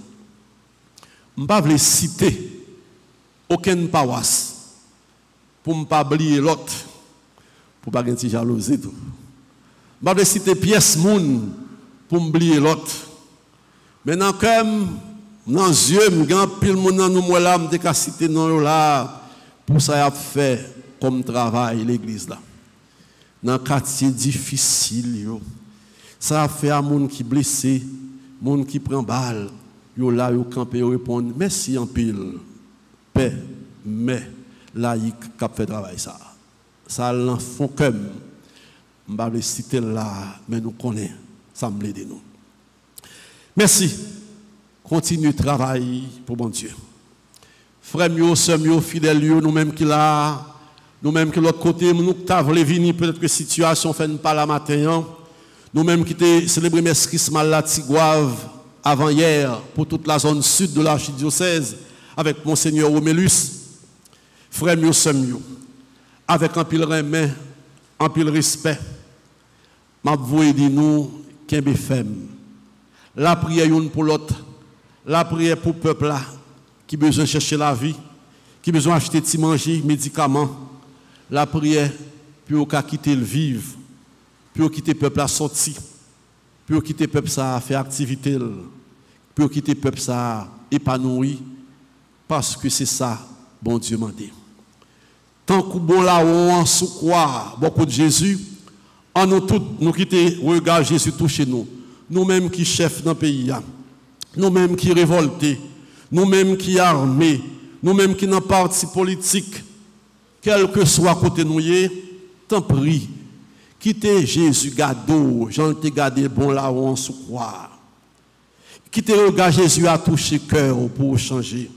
Je ne vais pas citer aucune paroisse pour ne pas oublier l'autre, pour ne pas avoir jalousie. Je ne vais pas citer pièce moun pour oublier l'autre. Maintenant, comme dans les yeux, je vais pile moun dans nous là, je vais citer non là pour ça a fait comme travail l'église là. Dans un quartier difficile, ça a fait à moun qui blessé, moun qui prend balle, yo là yo campé yo répondre merci en pile. Paix, mais laïque qui a fait travail ça. Ça l'en font comme je ne vais pas citer là, mais nous connaissons, ça me l'aide nous. Merci. Continue le travail pour bon Dieu. Frères mio, sœurs mio, fidèles nous-mêmes qui là, nous-mêmes qui l'autre côté, nous qui avons venir peut-être que la situation fait pas la matin, nous-mêmes qui avons célébré mes Christmas la Tigouave avant hier pour toute la zone sud de l'archidiocèse avec Monseigneur Romélus. Frères mio, sœurs mio, avec un pile remet, un pile respect, m'a voué dit nous qu'un bfm. La prière une pour l'autre, la prière pour le peuple là qui a besoin de chercher la vie, qui a besoin d'acheter des manger, médicaments. La prière pour quitter le vivre, pour quitter le peuple à sortir, pour quitter le peuple à faire activité, pour quitter le peuple à épanouir, parce que c'est ça, bon Dieu m'a dit. Tant que bon là on sous quoi, beaucoup de Jésus, en nous tous, nous quitter, regarde Jésus toucher nous. Nous-mêmes qui chefs dans le pays, nous-mêmes qui révoltés, nous-mêmes qui armés, nous-mêmes qui dans parti politique, quel que soit côté nous, tant prie, quittez Jésus gado, j'en ai gardé bon là où on se croit. Quittez le gars Jésus a touché cœur pour changer.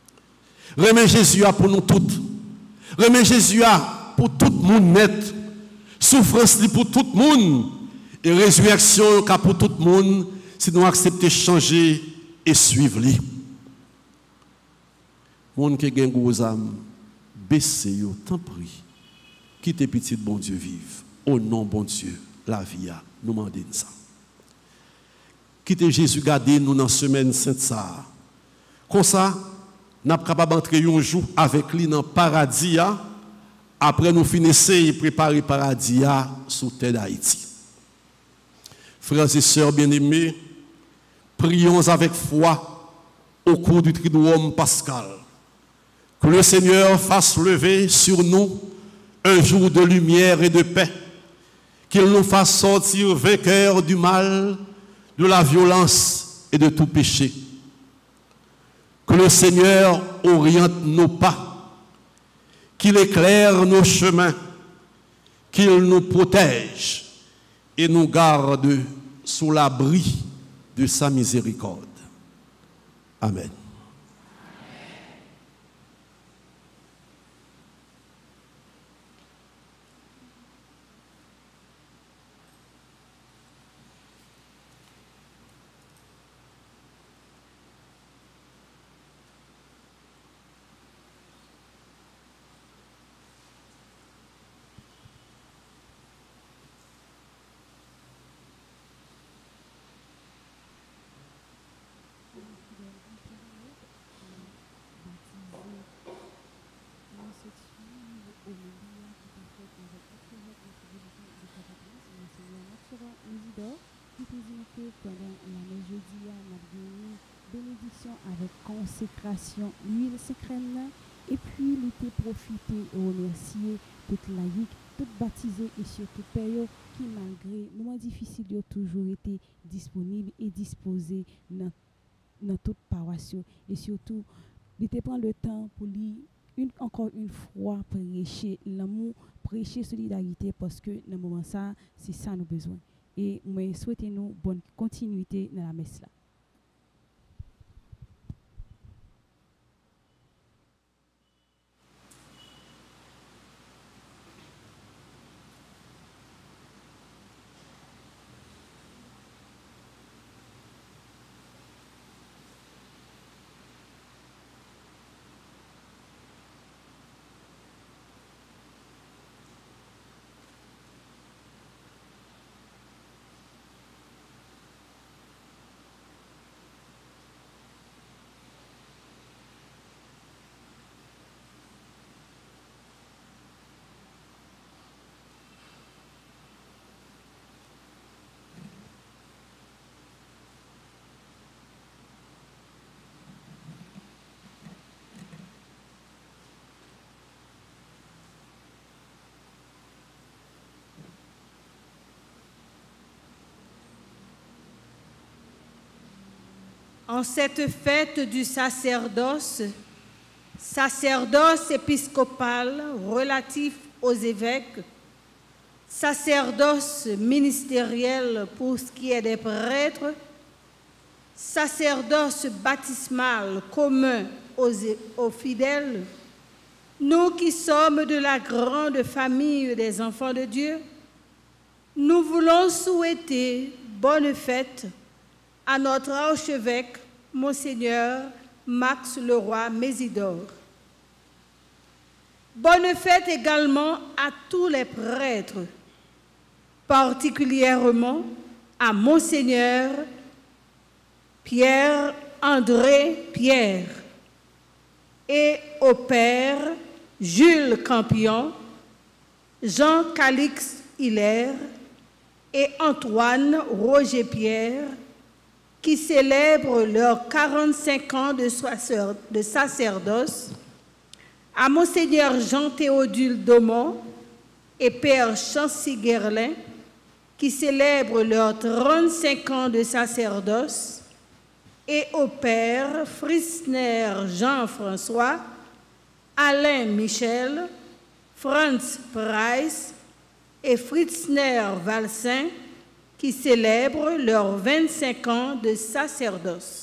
Remets Jésus pour nous toutes. Remets Jésus pour tout le monde net. Souffrance pour tout le monde. Et résurrection pour tout le monde, si nous acceptons de changer et suivre lui. Monde qui a gros âme, baissez yo, tant prie. Quittez petit bon Dieu vive. Au nom bon Dieu, la vie a nous demandons ça. Quittez Jésus garder nous dans la semaine sainte ça. Comme ça, nous sommes capables d'entrer un jour avec lui dans le paradis après nous finissons et préparer le paradis sur terre d'Haïti. Frères et sœurs bien-aimés, prions avec foi au cours du Triduum pascal. Que le Seigneur fasse lever sur nous un jour de lumière et de paix, qu'il nous fasse sortir vainqueurs du mal, de la violence et de tout péché. Que le Seigneur oriente nos pas, qu'il éclaire nos chemins, qu'il nous protège et nous garde sous l'abri de sa miséricorde. Amen. Pendant l'année jeudi, on a gagné bénédiction avec consécration, l'huile secrète, et puis l'été profité et remercier toute laïque, toute baptisée et surtout père qui, malgré moments difficiles, ont toujours été disponibles et disposés dans toute paroisse. Et surtout, l'été prend le temps pour lui encore une fois prêcher l'amour, prêcher solidarité, parce que dans le moment ça, c'est ça nous besoin. Et moi souhaitons bonne continuité dans la messe là. En cette fête du sacerdoce épiscopal relatif aux évêques, sacerdoce ministériel pour ce qui est des prêtres, sacerdoce baptismal commun aux fidèles, nous qui sommes de la grande famille des enfants de Dieu, nous voulons souhaiter bonne fête à notre archevêque, Monseigneur Max Leroy Mésidor. Bonne fête également à tous les prêtres, particulièrement à Monseigneur Pierre-André Pierre et au Père Jules Campion, Jean-Calix Hilaire et Antoine Roger Pierre, qui célèbrent leurs 45 ans de sacerdoce, à Monseigneur Jean-Théodule Daumont et Père Chancy Guerlain, qui célèbrent leurs 35 ans de sacerdoce, et au Père Fritzner Jean-François, Alain Michel, Franz Price et Fritzner Valsin, qui célèbrent leurs 25 ans de sacerdoce.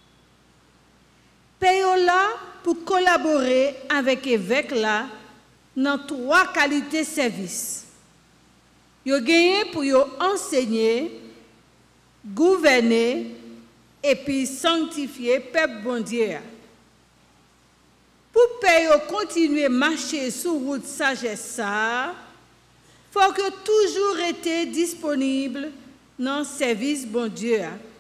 Payola pour collaborer avec l'évêque là dans 3 qualités de service. Yo gagné pour yo enseigner, gouverner et puis sanctifier peuple bon Dieu. Pour payer continuer à marcher sur route sagesse ça, faut que toujours été disponible dans le service bon Dieu.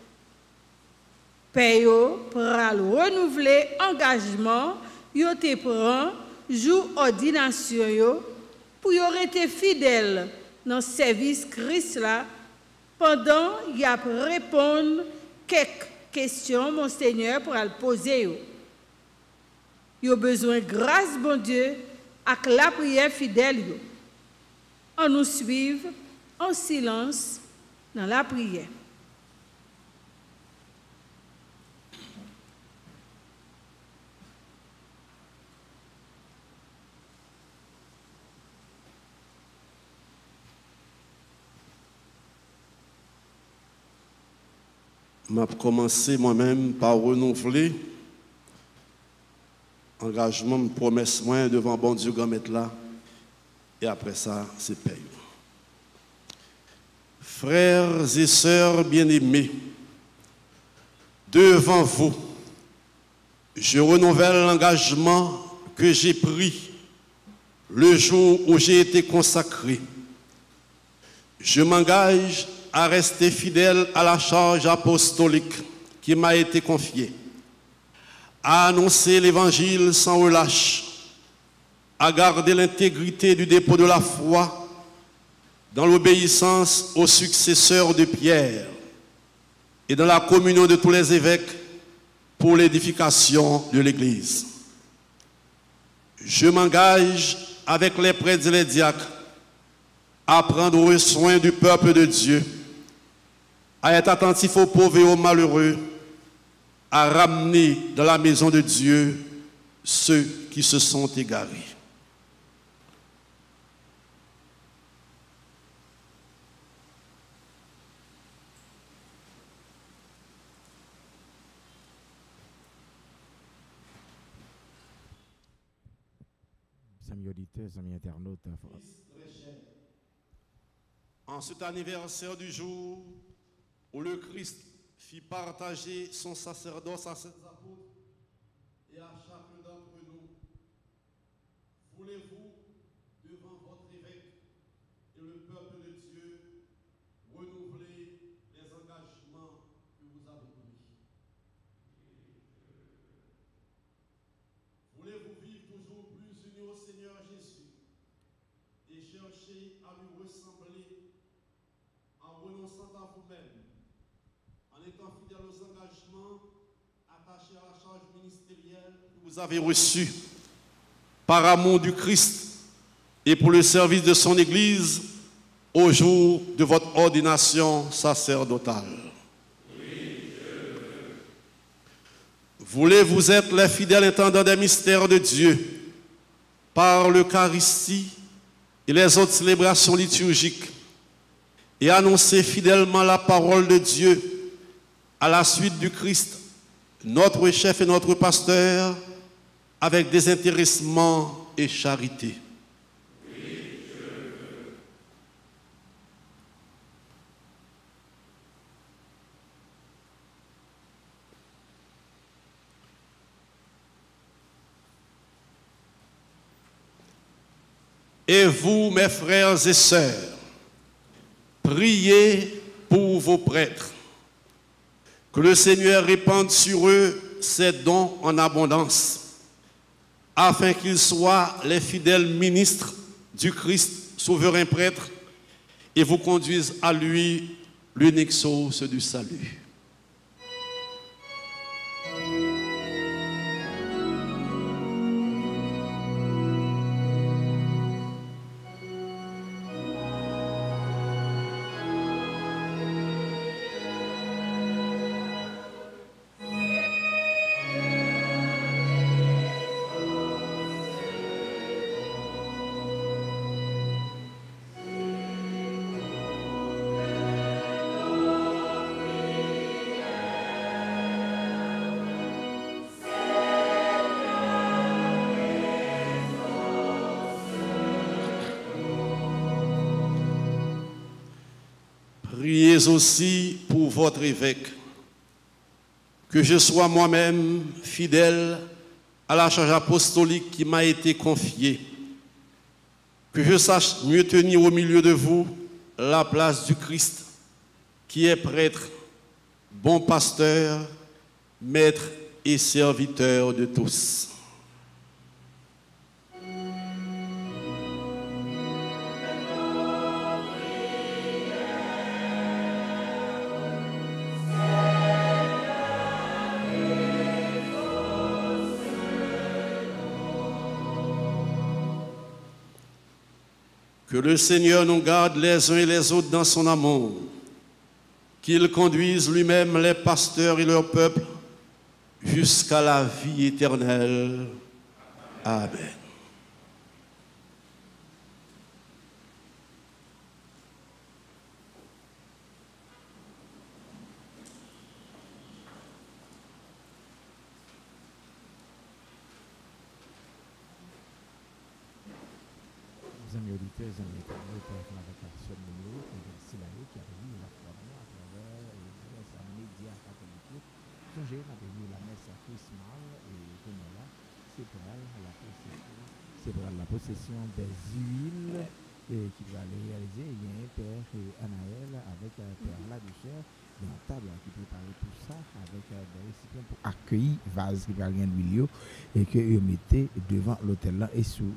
Payo pour renouveler engagement yo te prend jour ordination yo pour yo rester fidèle dans le service Christ là Pendant, il a répondre quelques questions, Monseigneur, pour le poser. Il a besoin de grâce, bon Dieu, avec la prière fidèle. On nous suive en silence dans la prière. Je vais commencer moi-même par renouveler engagement, promesse moi devant bon Dieu grand maître là. Et après ça, c'est paye. Frères et sœurs bien-aimés, devant vous, je renouvelle l'engagement que j'ai pris le jour où j'ai été consacré. Je m'engage à rester fidèle à la charge apostolique qui m'a été confiée, à annoncer l'évangile sans relâche, à garder l'intégrité du dépôt de la foi dans l'obéissance aux successeurs de Pierre et dans la communion de tous les évêques pour l'édification de l'Église. Je m'engage avec les prêtres et les diacres à prendre soin du peuple de Dieu, à être attentif aux pauvres et aux malheureux, à ramener dans la maison de Dieu ceux qui se sont égarés. Amis auditeurs, amis internautes, en cet anniversaire du jour où le Christ fit partager son sacerdoce à ses apôtres et à chacun d'entre nous, voulez-vous, devant votre évêque et le peuple de Dieu, renouveler les engagements que vous avez pris? Voulez-vous vivre toujours plus unis au Seigneur Jésus et chercher à lui ressembler en renonçant à vous-même, en étant fidèle aux engagements attachés à la charge ministérielle que vous avez reçue par amour du Christ et pour le service de son Église au jour de votre ordination sacerdotale? Voulez-vous être les fidèles intendants des mystères de Dieu par l'Eucharistie et les autres célébrations liturgiques et annoncer fidèlement la parole de Dieu à la suite du Christ, notre chef et notre pasteur, avec désintéressement et charité? Et vous, mes frères et sœurs, priez pour vos prêtres, que le Seigneur répande sur eux ses dons en abondance, afin qu'ils soient les fidèles ministres du Christ, souverain prêtre, et vous conduisent à lui, l'unique source du salut. Priez aussi pour votre évêque, que je sois moi-même fidèle à la charge apostolique qui m'a été confiée, que je sache mieux tenir au milieu de vous la place du Christ, qui est prêtre, bon pasteur, maître et serviteur de tous. Que le Seigneur nous garde les uns et les autres dans son amour. Qu'il conduise lui-même les pasteurs et leur peuple jusqu'à la vie éternelle. Amen. Amis auditeurs, amis internautes, la vocation de nous, merci à vous qui avez vu la foi à travers les médias catholiques. Songez, on a vu la messe à Christmas et comme là, c'est pour la possession des huiles qui va aller réaliser. Il y a un père Anaël avec père Ladouceur, une table qui prépare tout ça avec des récipients pour accueillir vase qui va rien d'huile et que vous mettez devant l'hôtel là et sous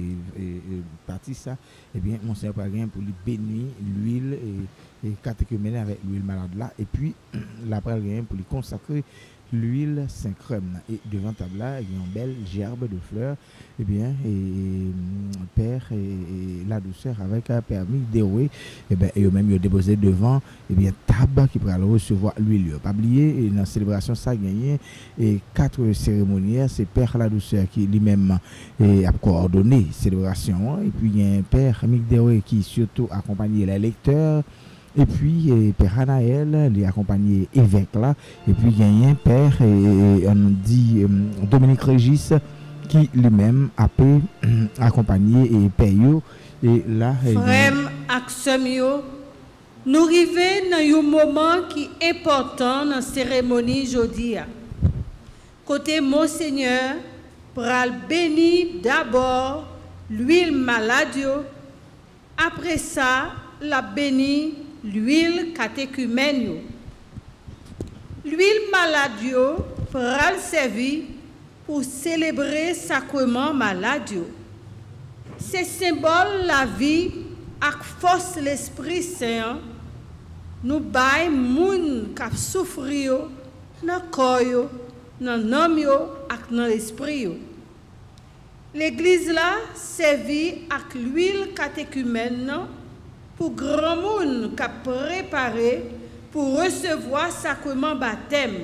partie ça et bien monseigneur va rien pour lui bénir l'huile et catéchumène avec l'huile malade là et puis l'après rien pour lui consacrer l'huile Saint-Crème et devant table là il y a une belle gerbe de fleurs et bien père et la douceur avec un permis déroué et bien eux même ils ont déposé devant et bien table qui pourra recevoir l'huile pas oublier dans la célébration ça gagné et 4 cérémoniaires c'est père la douceur qui lui-même a coordonné célébration et puis il y a un père Mick Déroué qui surtout accompagné les lecteurs. Et puis, Père Anaël, il est accompagné évêque là. Et puis, il y a un père, on dit Dominique Régis, qui lui-même a pu accompagner et Père. Et là, frère Axemio, nous arrivons dans un moment qui est important dans la cérémonie aujourd'hui. Côté Monseigneur, pour bénir d'abord l'huile maladio, après ça, la bénir l'huile catéchumène. L'huile maladio pral servi pour célébrer sacrement maladio. C'est symbole la vie ak force l'Esprit Saint nous bay moun k'ap souffri yo nan corps yo, nan nom yo ak nan l'esprit yo. L'église là servi ak l'huile catéchumène pour grand monde qui a préparé pour recevoir sacrement baptême.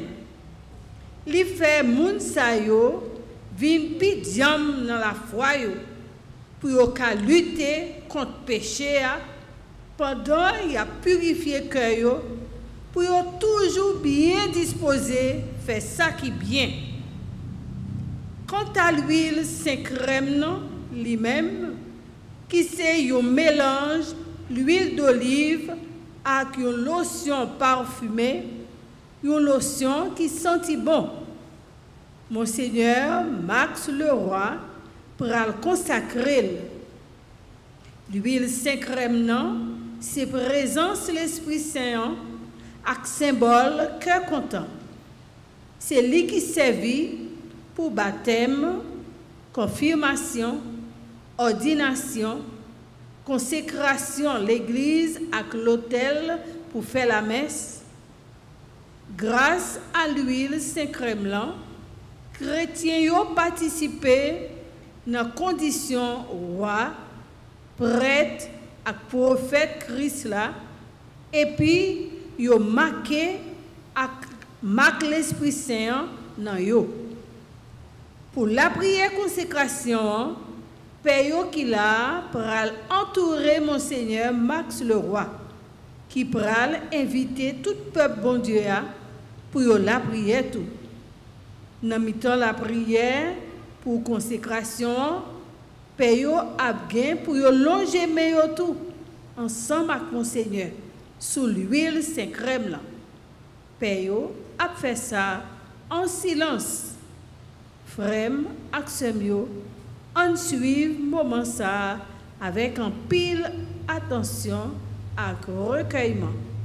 Li fait moun sa yo vin pi diam dans la foi yo pour yo ka lutter contre péché pendant y a purifié cœur yo pour yo toujours bien disposé faire ça qui bien. Quant à l'huile Saint-Crème lui-même qui c'est un mélange l'huile d'olive avec une lotion parfumée, une lotion qui sentit bon. Monseigneur Max Leroy pourra le consacrer. L'huile Saint-Crème, c'est présence de l'Esprit Saint avec symbole cœur content. C'est lui qui servit pour baptême, confirmation, ordination, consécration l'église avec l'autel pour faire la messe. Grâce à l'huile Saint-Crème, chrétiens ont participé dans la condition roi, prêtre et prophète Christ là, et puis ils ont marqué l'Esprit Saint dans eux. Pour la prière consécration, Père qui l'a pral entourer Monseigneur Max Leroy, qui pral inviter tout peuple bon Dieu pour la prière tout. Dans mi-temps la prière pour consécration, Père a bien pour longer meilleur tout ensemble avec Monseigneur sous l'huile Saint-Crème là. Père a fait ça en silence. Frère Axemio, on suit moment ça avec un pile attention et recueillement.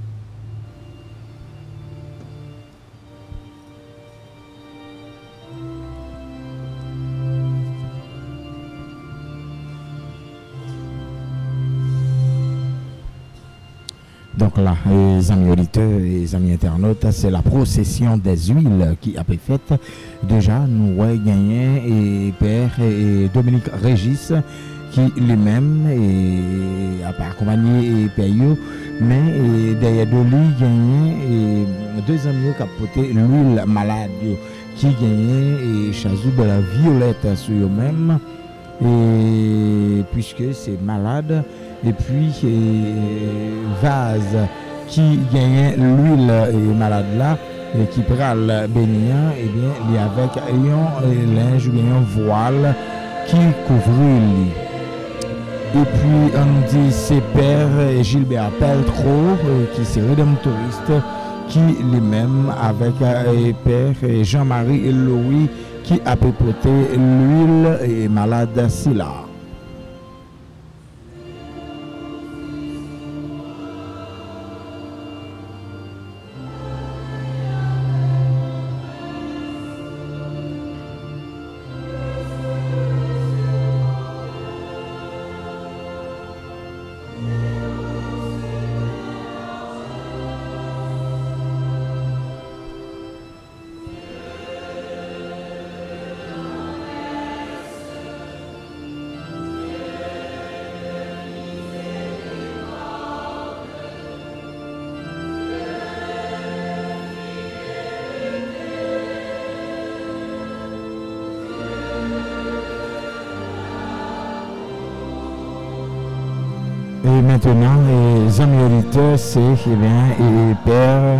Donc là, les amis auditeurs et les amis internautes, c'est la procession des huiles qui a été faite. Déjà, nous avons gagné et Père et Dominique Régis qui lui-même a accompagné Père, mais derrière de lui, il y a deux amis qui ont porté l'huile malade, qui gagnent chazou de la violette sur eux-mêmes, puisque c'est malade, et puis vase qui gagne l'huile malade là, et qui prend le bénir, et bien, il y a avec un linge ou un voile qui couvre lui. Et puis, on dit c'est Père Gilbert Peltro, qui est rédemptoriste, qui lui-même, avec Père Jean-Marie Louis, qui a pépoté l'huile et malade Silla. Et maintenant, les amis auditeurs, c'est Père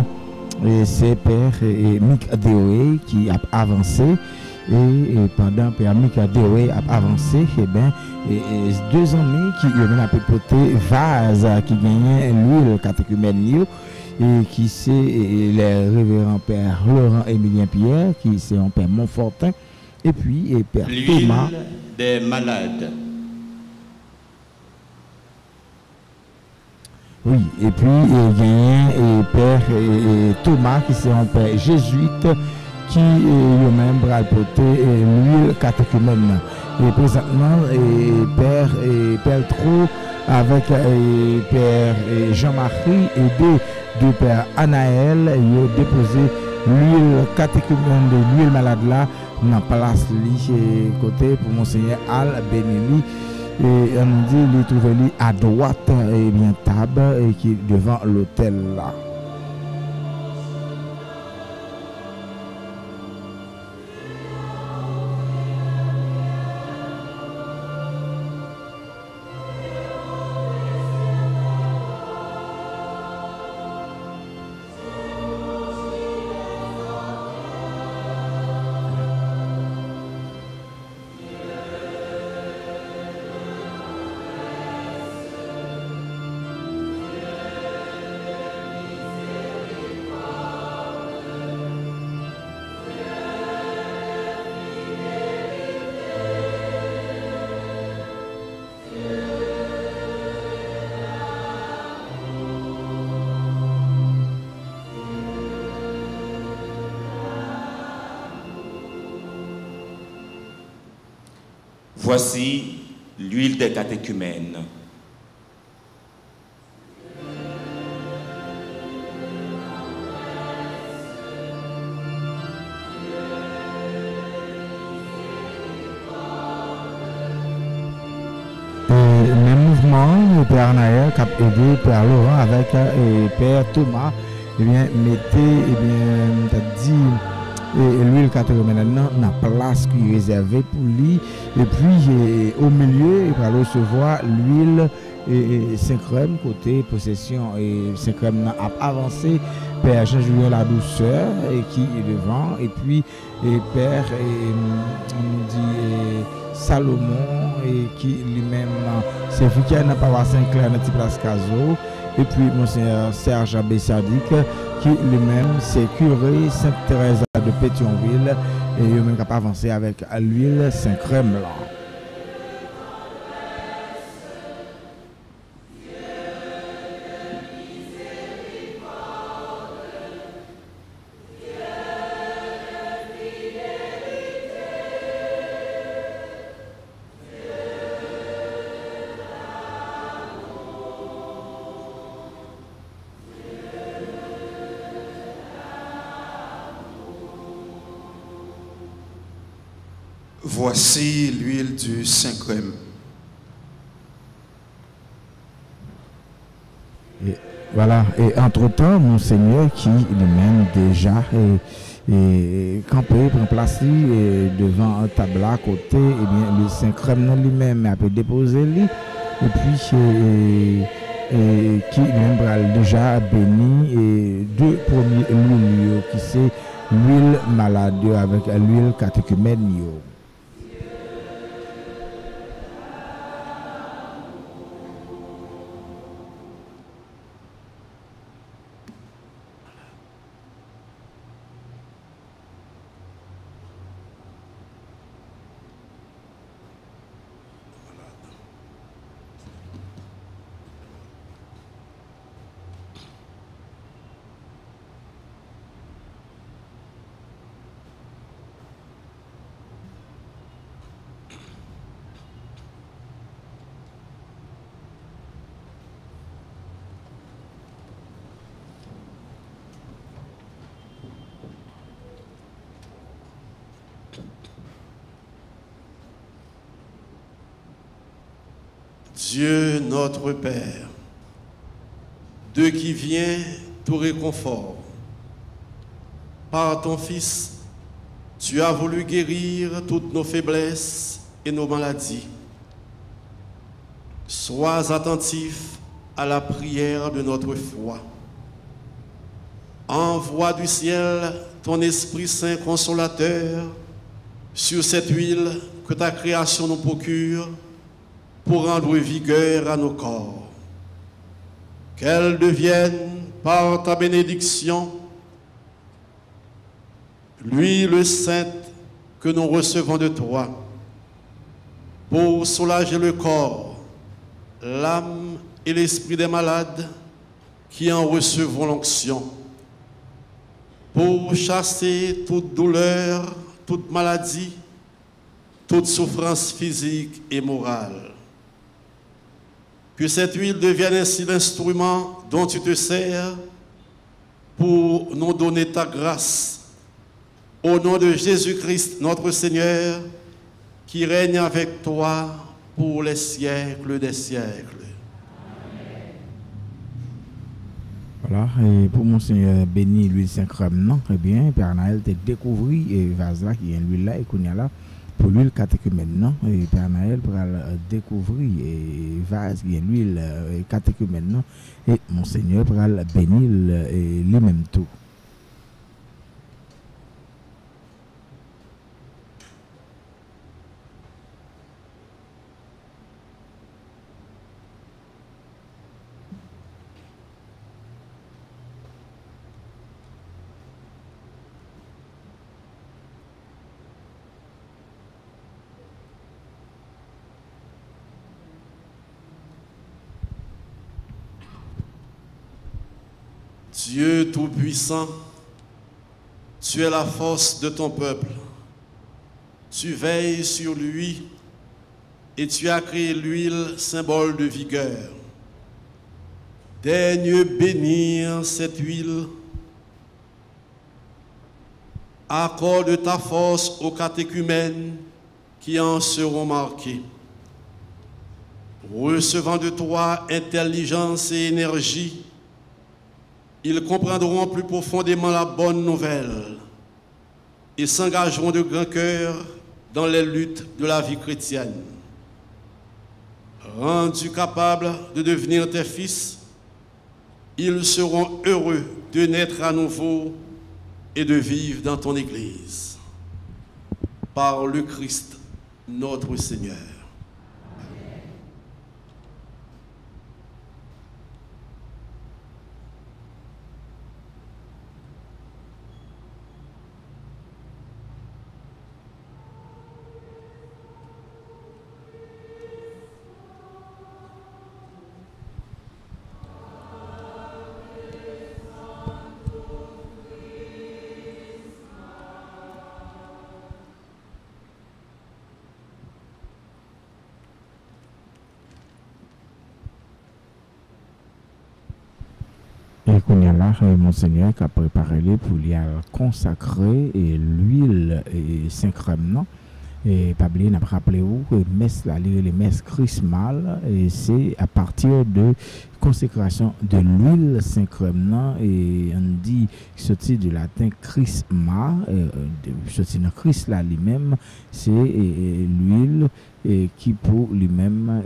Mick Dewe qui a avancé. Et pendant que Père Mick Dewe a avancé, deux amis qui ont pépoté vase qui gagnait l'huile catéchumène et qui c'est les révérends Père Laurent Émilien Pierre, qui c'est un Père Montfortin, et puis Père Thomas. Des malades. Oui, et puis il y a Père Thomas qui c'est un père jésuite qui lui-même a porté l'huile catéchumène. Et présentement, Père Peltro avec Père Jean-Marie et deux Père Anaël, ils ont déposé l'huile catéchumène de l'huile malade là dans la place côté pour Monseigneur Al Benili. Et on dit qu'il trouve à droite et bien table et qui est devant l'hôtel là. Voici l'huile des catéchumènes. Même mouvement, Père Naël qui a aidé Père Laurent avec Père Thomas, mettez, t'as dit, l'huile catéchumène dans la place qui est réservée pour lui. Et puis, au milieu, il va recevoir l'huile et Saint-Crème, côté possession. Et Saint-Crème a avancé. Père Jean-Julien La Douceur, qui est devant. Et puis, Père, on nous dit Salomon, qui lui-même, c'est vicaire dans la paroisse Saint-Clair, dans la place Caso. Et puis, Monseigneur Serge Bessadik, qui lui-même, c'est curé Sainte-Thérèse de Pétionville, et il même capable d'avancer avec l'huile Saint-Crème là. Voici l'huile du Saint-Crème. Voilà, et entre-temps, Monseigneur qui lui-même déjà est campé, placé devant un tableau à côté, et bien le Saint-Crème lui-même a pu déposer lui, et puis qui même a déjà béni et deux premiers huiles qui c'est l'huile malade avec l'huile catéchumène. Dieu notre Père, de qui vient tout réconfort, par ton Fils, tu as voulu guérir toutes nos faiblesses et nos maladies. Sois attentif à la prière de notre foi. Envoie du ciel ton Esprit Saint consolateur sur cette huile que ta création nous procure, pour rendre vigueur à nos corps. Qu'elle devienne, par ta bénédiction, l'huile sainte que nous recevons de toi, pour soulager le corps, l'âme et l'esprit des malades qui en recevront l'onction, pour chasser toute douleur, toute maladie, toute souffrance physique et morale. Que cette huile devienne ainsi l'instrument dont tu te sers pour nous donner ta grâce. Au nom de Jésus-Christ, notre Seigneur, qui règne avec toi pour les siècles des siècles. Voilà, et pour Monseigneur béni l'huile Saint-Crème, eh bien, Père Naël t'a découvert et vase là qui est l'huile là et qu'on y a là. Pour l'huile catéchumène, et Père Naël pour découvrir et vase qui est l'huile catéchumène, et Monseigneur pour bénir lui-même tout. Dieu Tout-Puissant, tu es la force de ton peuple. Tu veilles sur lui et tu as créé l'huile, symbole de vigueur. Daigne bénir cette huile. Accorde ta force aux catéchumènes qui en seront marqués. Recevant de toi intelligence et énergie, ils comprendront plus profondément la bonne nouvelle et s'engageront de grand cœur dans les luttes de la vie chrétienne. Rendus capables de devenir tes fils, ils seront heureux de naître à nouveau et de vivre dans ton Église. Par le Christ, notre Seigneur. Et qu'on y a là, Monseigneur qui a préparé pour lui consacrer l'huile et Saint-Crème. Et pas oublier, n'a pas rappelé où, messe là, les messes chrismales, et c'est à partir de consécration de l'huile Saint-Crème et on dit sorti du latin chrisma, sorti dans Christ là lui-même, c'est l'huile qui pour lui-même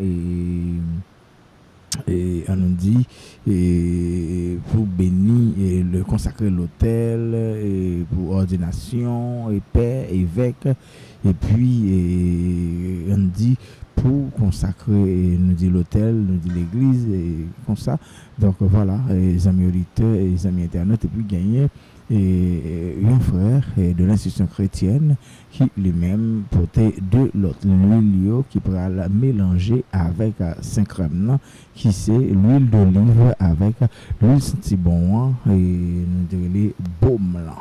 et on nous dit pour bénir le consacrer l'autel et pour ordination et père évêque et puis on dit pour consacrer nous dit l'autel nous dit l'église et comme ça donc voilà les amis auditeurs et les amis internautes et puis gagner et un frère de l'institution chrétienne qui lui-même portait de l'autre l'huile qui pourra la mélanger avec Saint-Crème qui c'est l'huile d'olive avec l'huile sentibon et nous dirait les baumes là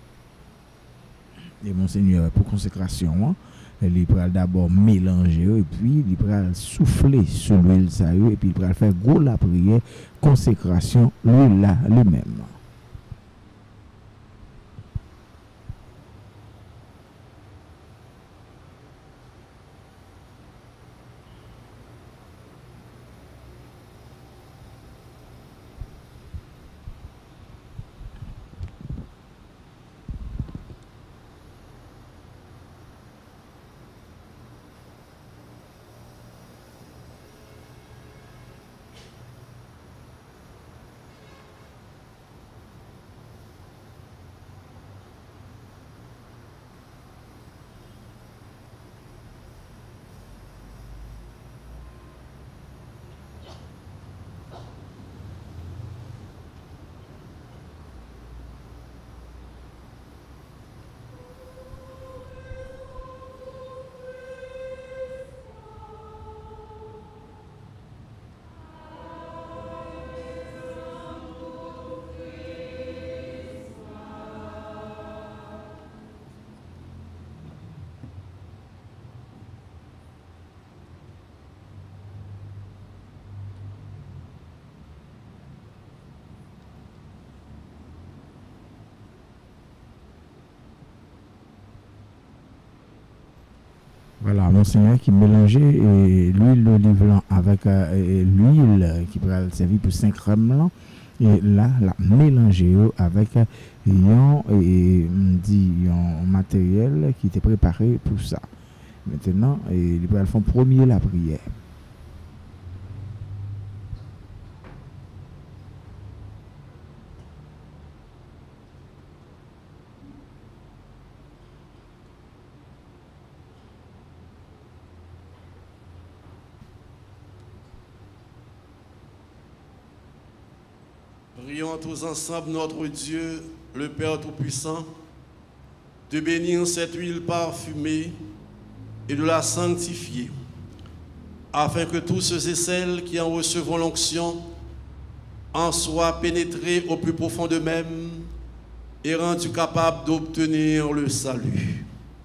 et monseigneur pour consécration il pourra d'abord mélanger et puis il pourra souffler sur l'huile ça et puis il pourra faire gros la prière consécration l'huile là lui-même. Voilà, monseigneur qui mélangeait l'huile d'olive blanc avec l'huile qui pourrait servir pour Saint-Crème et là la mélanger avec un matériel qui était préparé pour ça. Maintenant, ils pourraient faire premier la prière. Prions tous ensemble notre Dieu, le Père Tout-Puissant, de bénir cette huile parfumée et de la sanctifier, afin que tous ceux et celles qui en recevront l'onction en soient pénétrés au plus profond d'eux-mêmes et rendus capables d'obtenir le salut.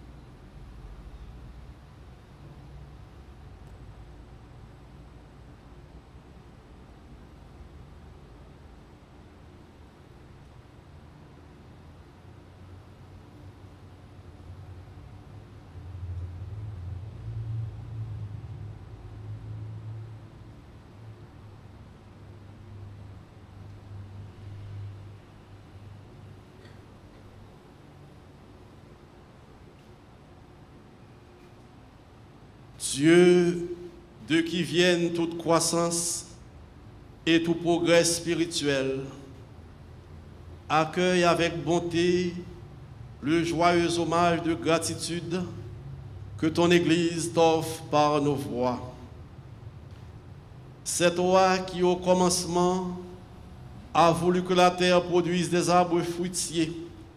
Dieu, de qui viennent toute croissance et tout progrès spirituel, accueille avec bonté le joyeux hommage de gratitude que ton Église t'offre par nos voix. C'est toi qui, au commencement, a voulu que la terre produise des arbres fruitiers.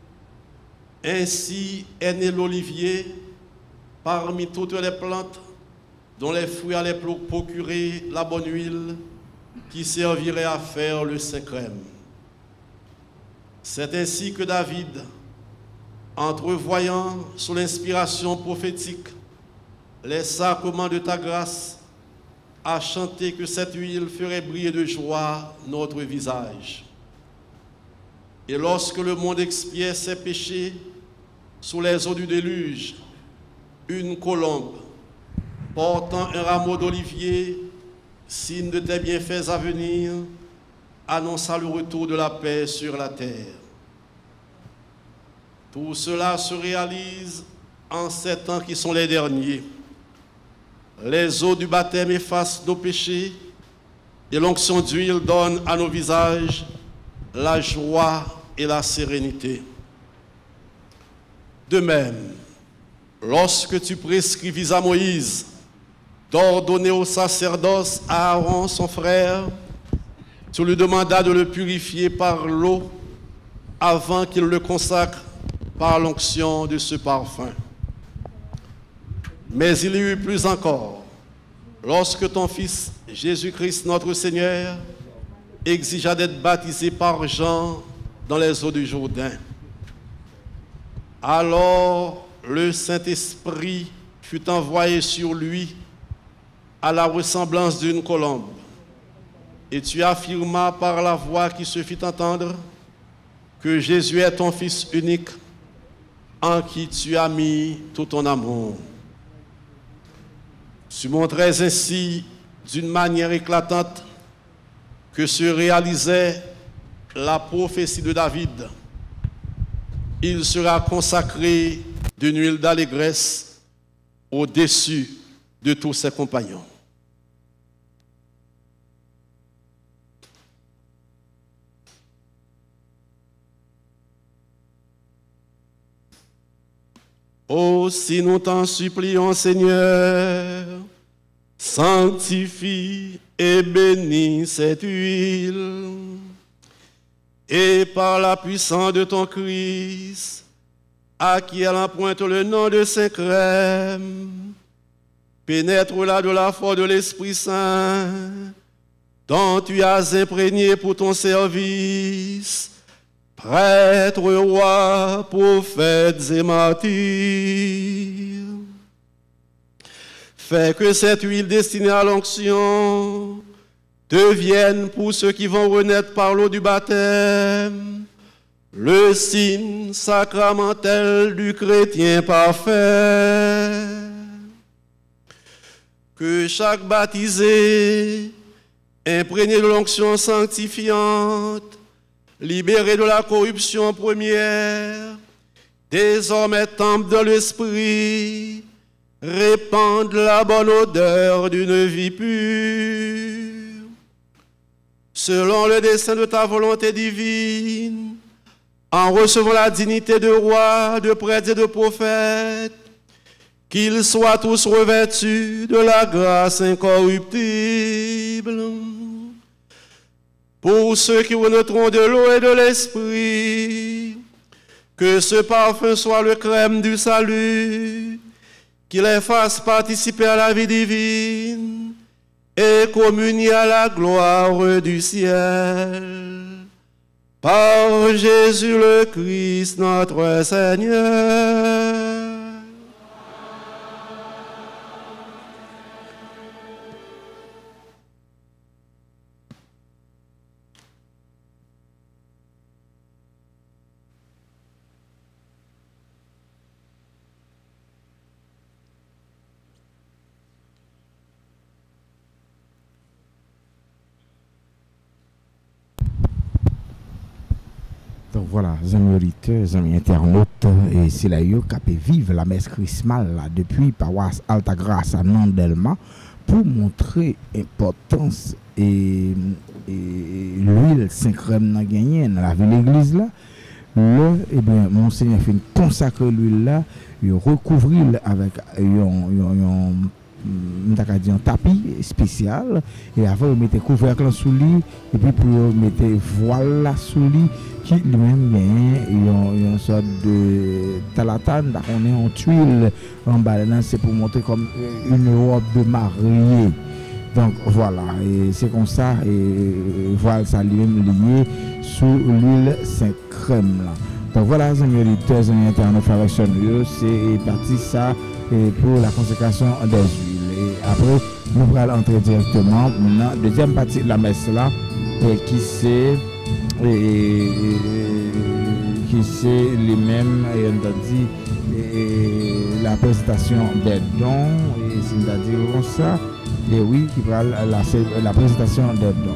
Ainsi est né l'olivier parmi toutes les plantes dont les fruits allaient procurer la bonne huile qui servirait à faire le Saint-Crème. C'est ainsi que David, entrevoyant sous l'inspiration prophétique les sacrements de ta grâce, a chanté que cette huile ferait briller de joie notre visage. Et lorsque le monde expiait ses péchés sous les eaux du déluge, une colombe portant un rameau d'olivier signe de tes bienfaits à venir, annonça le retour de la paix sur la terre. Tout cela se réalise en ces temps qui sont les derniers. Les eaux du baptême effacent nos péchés et l'onction d'huile donne à nos visages la joie et la sérénité. De même, lorsque tu prescrivis à Moïse d'ordonner au sacerdoce à Aaron, son frère, tu lui demandas de le purifier par l'eau avant qu'il le consacre par l'onction de ce parfum. Mais il y eut plus encore, lorsque ton Fils Jésus-Christ notre Seigneur exigea d'être baptisé par Jean dans les eaux du Jourdain. Alors le Saint-Esprit fut envoyé sur lui à la ressemblance d'une colombe, et tu affirmas par la voix qui se fit entendre que Jésus est ton Fils unique, en qui tu as mis tout ton amour. Tu montrais ainsi d'une manière éclatante que se réalisait la prophétie de David. Il sera consacré d'une huile d'allégresse au-dessus de tous ses compagnons. Aussi nous t'en supplions, Seigneur, sanctifie et bénis cette huile, et par la puissance de ton Christ, à qui elle emprunte le nom de Saint-Crème, pénètre-la de la force de l'Esprit Saint, dont tu as imprégné pour ton service, prêtres, rois, prophètes et martyrs. Fais que cette huile destinée à l'onction devienne pour ceux qui vont renaître par l'eau du baptême le signe sacramentel du chrétien parfait. Que chaque baptisé, imprégné de l'onction sanctifiante, libéré de la corruption première, désormais temple de l'esprit, répande la bonne odeur d'une vie pure. Selon le dessein de ta volonté divine, en recevant la dignité de roi, de prêtre et de prophète, qu'ils soient tous revêtus de la grâce incorruptible. Pour ceux qui renaîtront de l'eau et de l'esprit, que ce parfum soit le crème du salut, qui les fasse participer à la vie divine et communier à la gloire du ciel. Par Jésus le Christ, notre Seigneur. Donc voilà, amis auditeurs, amis internautes, et c'est là que peut vivre la messe chrismale depuis paroisse Altagrace à Nandelma pour montrer l'importance et l'huile Saint-Crème n'a gagné dans la ville l'église là. Là, eh bien, Monseigneur fait consacrer l'huile là, il recouvre avec un tapis spécial et avant il mettait couvercle sous lui et puis pour mettre voile là sous lui qui lui-même une sorte de talatane, on est en tuile en bas c'est pour montrer comme une robe de mariée. Donc voilà, et c'est comme ça, et voile ça lui-même lié sous l'huile Saint-Crème là. Donc voilà, amis auditeurs, amis internautes, frères et sœurs, c'est parti ça et pour la consécration des huiles. Et après, nous allons entrer directement dans la deuxième partie de la messe là, qui c'est les mêmes, et on a dit la présentation des dons, et c'est-à-dire comme ça, Et oui, qui va la présentation des dons.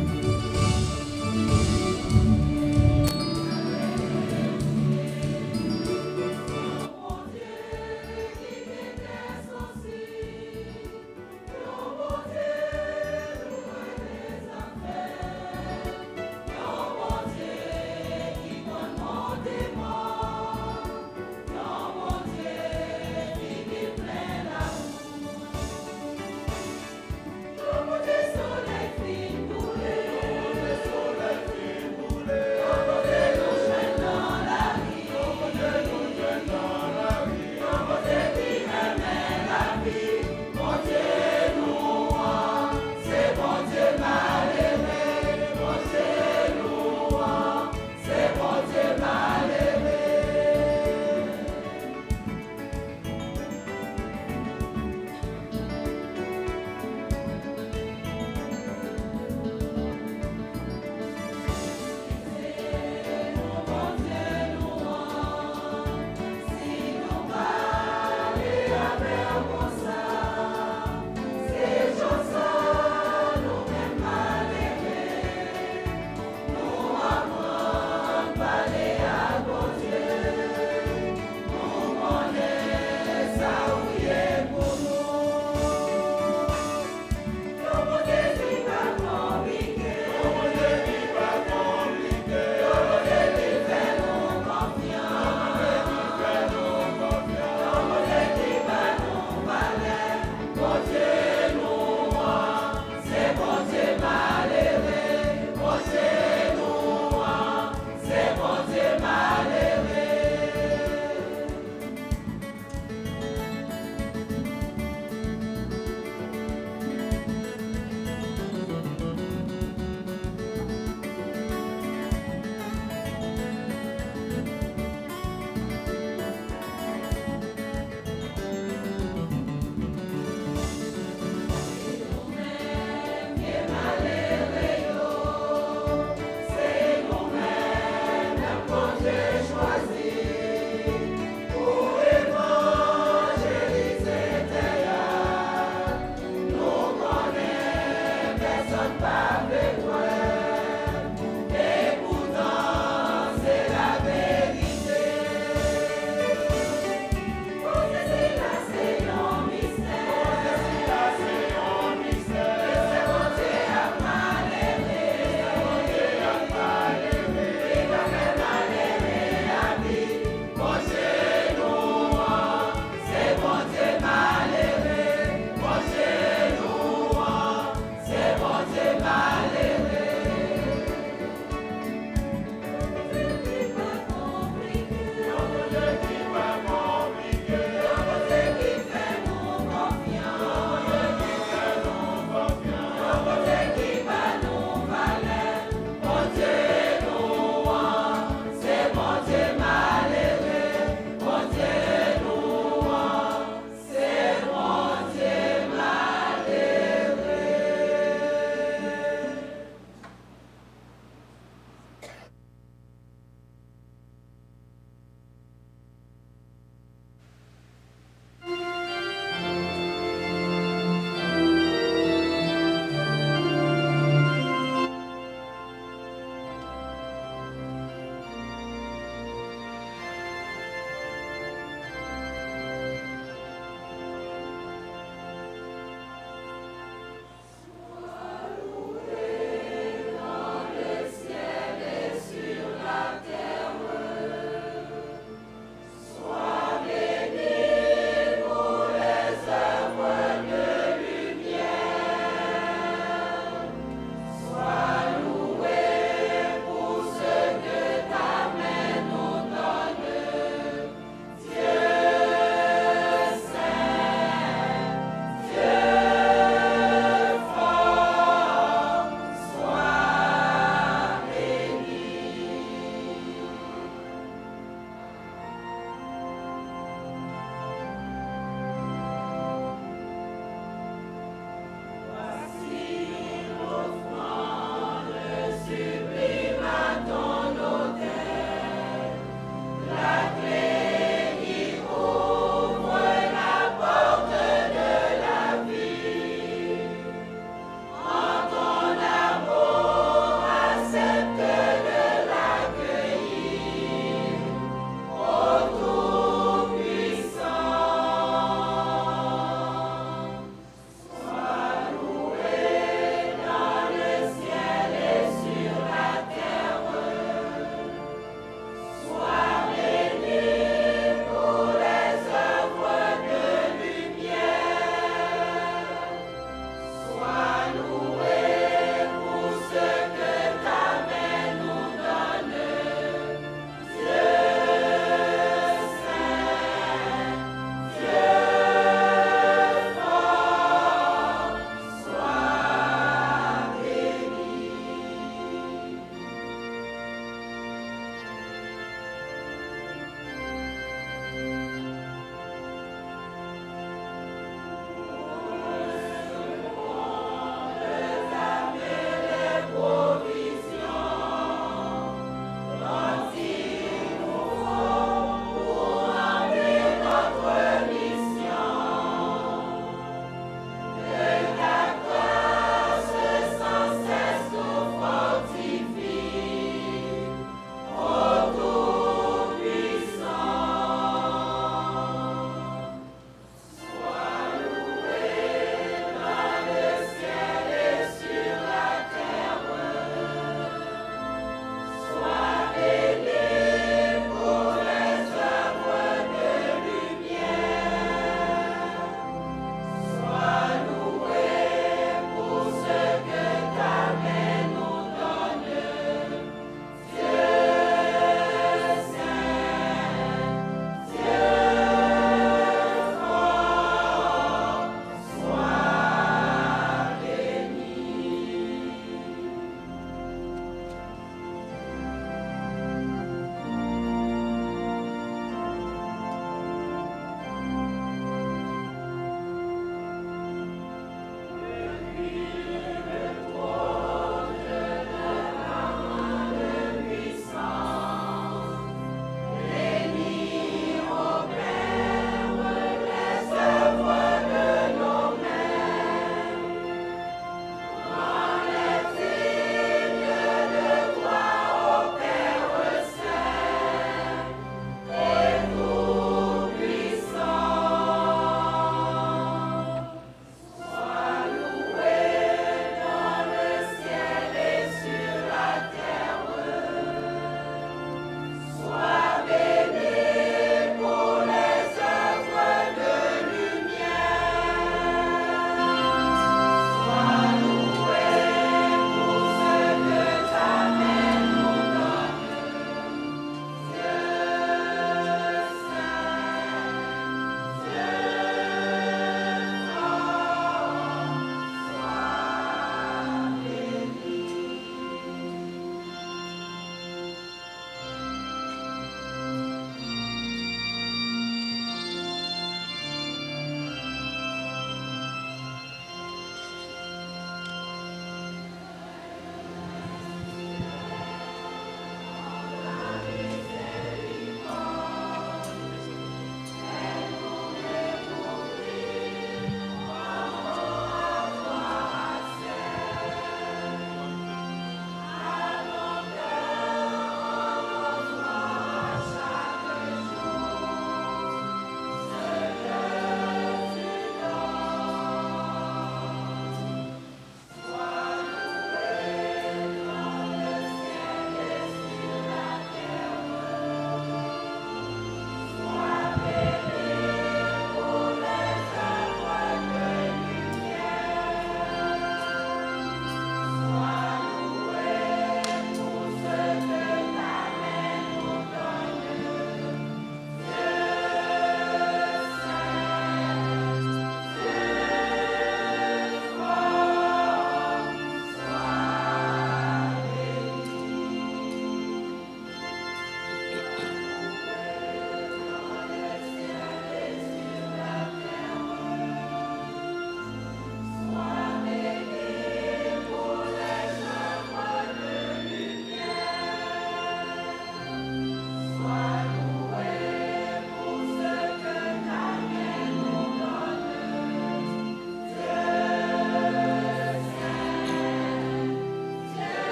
Soleil fin pour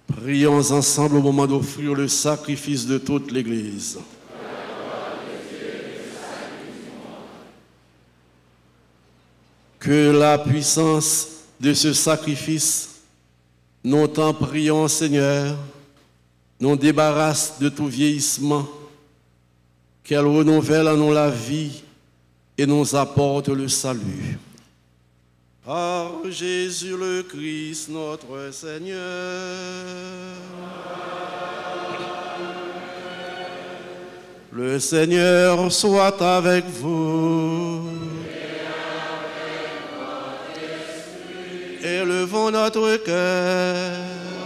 Prions ensemble au moment d'offrir le sacrifice de toute l'Église. Que la puissance de ce sacrifice, nous t'en prions, Seigneur, nous débarrasse de tout vieillissement, qu'elle renouvelle en nous la vie et nous apporte le salut. Par Jésus le Christ, notre Seigneur. Le Seigneur soit avec vous. Élevons notre cœur.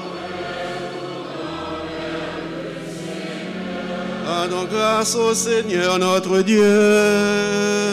Rendons grâce au Seigneur notre Dieu.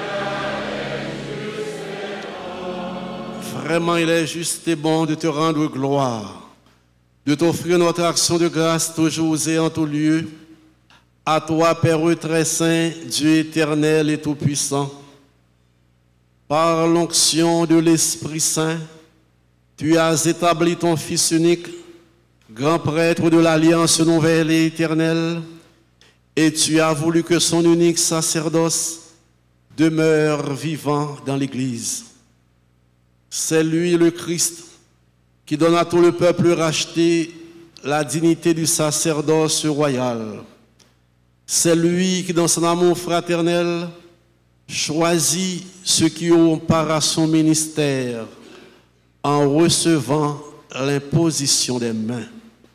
Vraiment, il est juste et bon de te rendre gloire, de t'offrir notre action de grâce toujours et en tout lieu. À toi, Père très saint, Dieu éternel et tout-puissant, par l'onction de l'Esprit Saint, tu as établi ton Fils unique, grand prêtre de l'Alliance nouvelle et éternelle, et tu as voulu que son unique sacerdoce demeure vivant dans l'Église. C'est lui, le Christ, qui donne à tout le peuple racheté la dignité du sacerdoce royal. C'est lui qui, dans son amour fraternel, choisit ceux qui ont part à son ministère en recevant l'imposition des mains.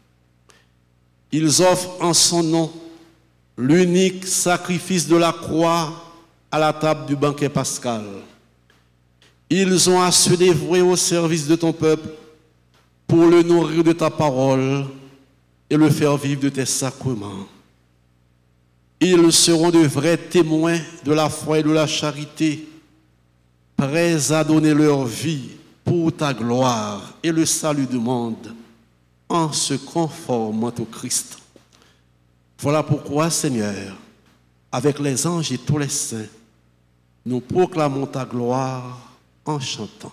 Ils offrent en son nom l'unique sacrifice de la croix à la table du banquet pascal. Ils ont à se dévouer au service de ton peuple pour le nourrir de ta parole et le faire vivre de tes sacrements. Ils seront de vrais témoins de la foi et de la charité, prêts à donner leur vie pour ta gloire et le salut du monde en se conformant au Christ. Voilà pourquoi, Seigneur, avec les anges et tous les saints, nous proclamons ta gloire en chantant.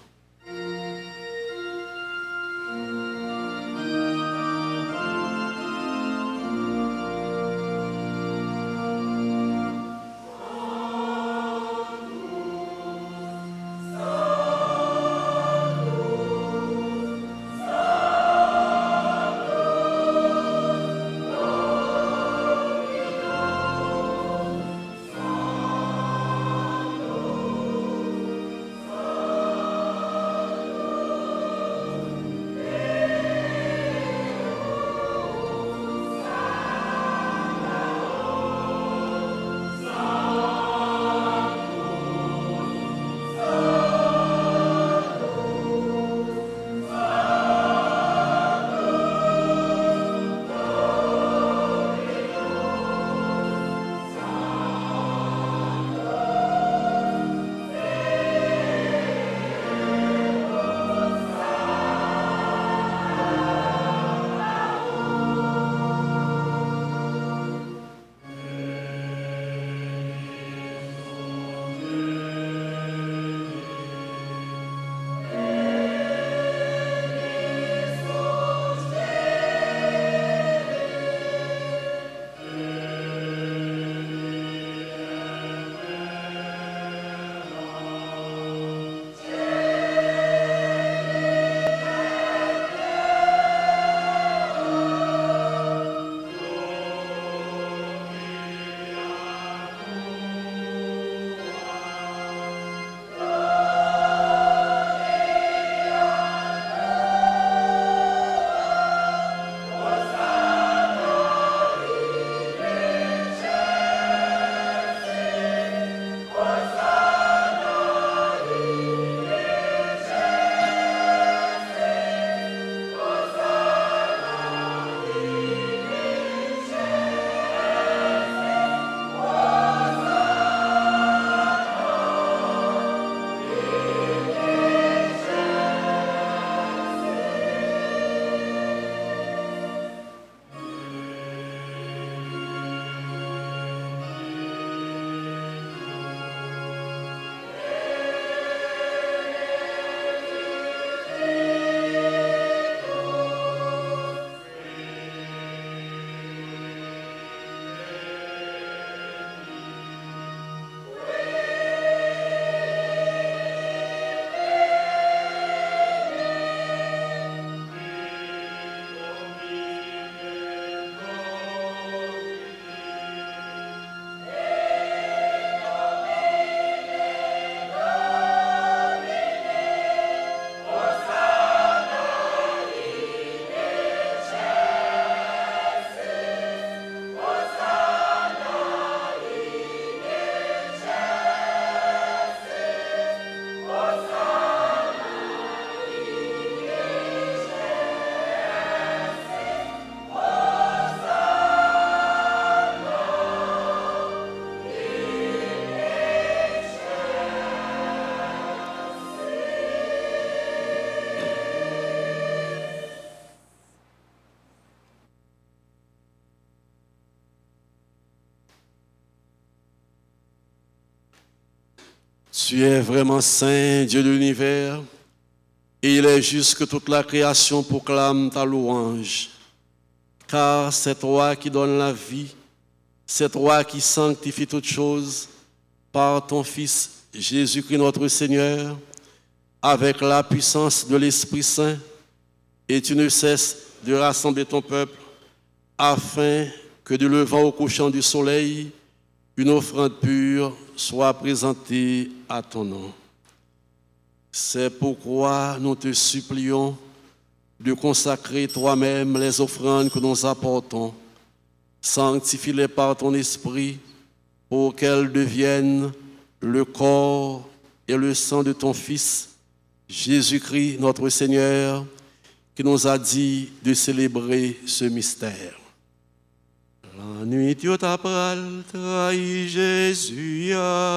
Tu es vraiment saint, Dieu de l'univers, et il est juste que toute la création proclame ta louange. Car c'est toi qui donnes la vie, c'est toi qui sanctifie toutes choses par ton Fils Jésus-Christ notre Seigneur, avec la puissance de l'Esprit Saint, et tu ne cesses de rassembler ton peuple, afin que du levant au couchant du soleil, une offrande pure soit présentée à ton nom. C'est pourquoi nous te supplions de consacrer toi-même les offrandes que nous apportons. Sanctifie-les par ton esprit pour qu'elles deviennent le corps et le sang de ton Fils, Jésus-Christ notre Seigneur, qui nous a dit de célébrer ce mystère. La nuit, tu t'as trahi Jésus,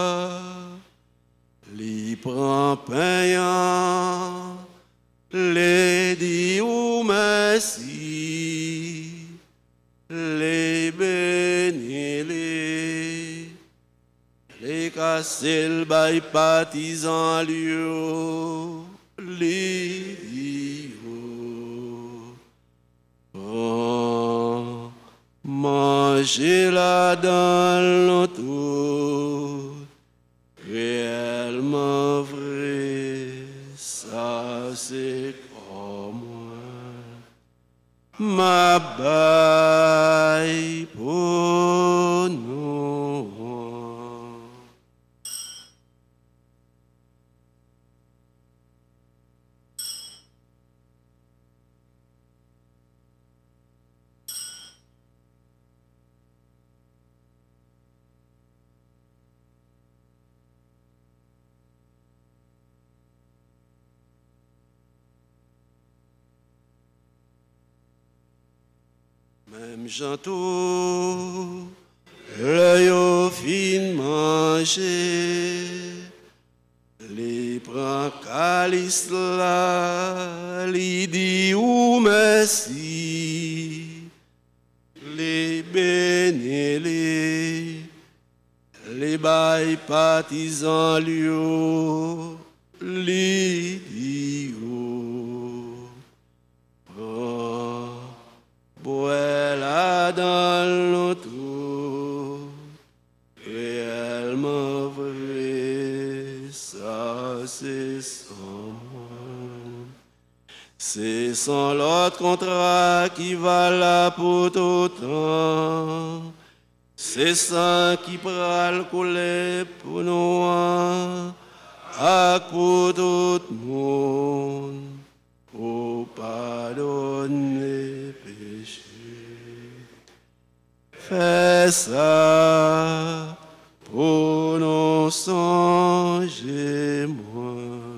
l'y prend payant, les dit ou merci, les bénis, les casser le bail partisan lieu, les dit mangez-la dans l'auto, réellement vrai, ça c'est comme moi, ma baille pour nous. Même j'entends l'œil au fin manger, les prend calice là, les dit ou merci, les bénis, les bails partisans lieux, les dit bois-la dans l'auto, réellement vrai, ça c'est sans moi. C'est sans l'autre contrat qui va là pour tout temps. C'est ça qui pral couler pour nous, à pour tout le monde, pour pardonner péché. Fais ça pour nous songer moi.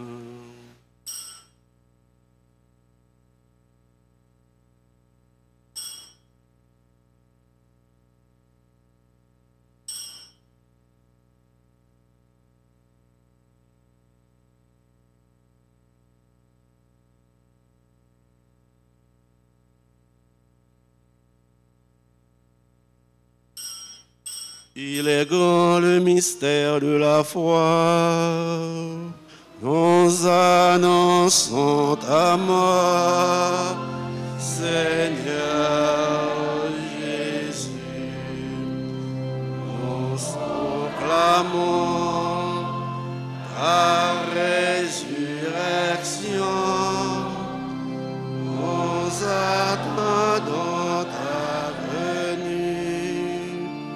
Il est grand le mystère de la foi. Nous annonçons ta mort, Seigneur Jésus. Nous proclamons ta résurrection. Nous attendons ta venue.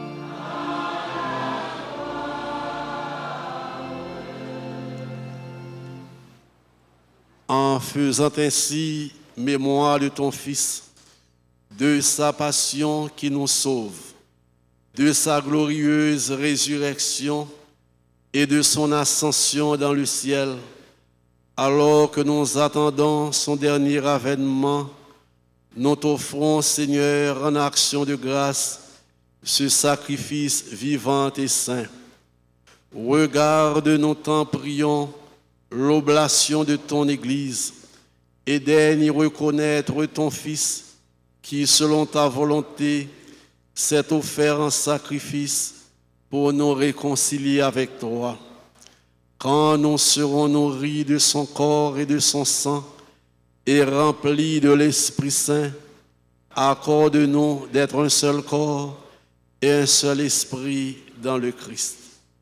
En faisant ainsi mémoire de ton Fils, de sa passion qui nous sauve, de sa glorieuse résurrection et de son ascension dans le ciel, alors que nous attendons son dernier avènement, nous t'offrons, Seigneur, en action de grâce, ce sacrifice vivant et saint. Regarde-nous, t'en prions, l'oblation de ton Église et daigne y reconnaître ton Fils qui, selon ta volonté, s'est offert en sacrifice pour nous réconcilier avec toi. quand nous serons nourris de son corps et de son sang et remplis de l'Esprit Saint, accorde-nous d'être un seul corps et un seul esprit dans le Christ.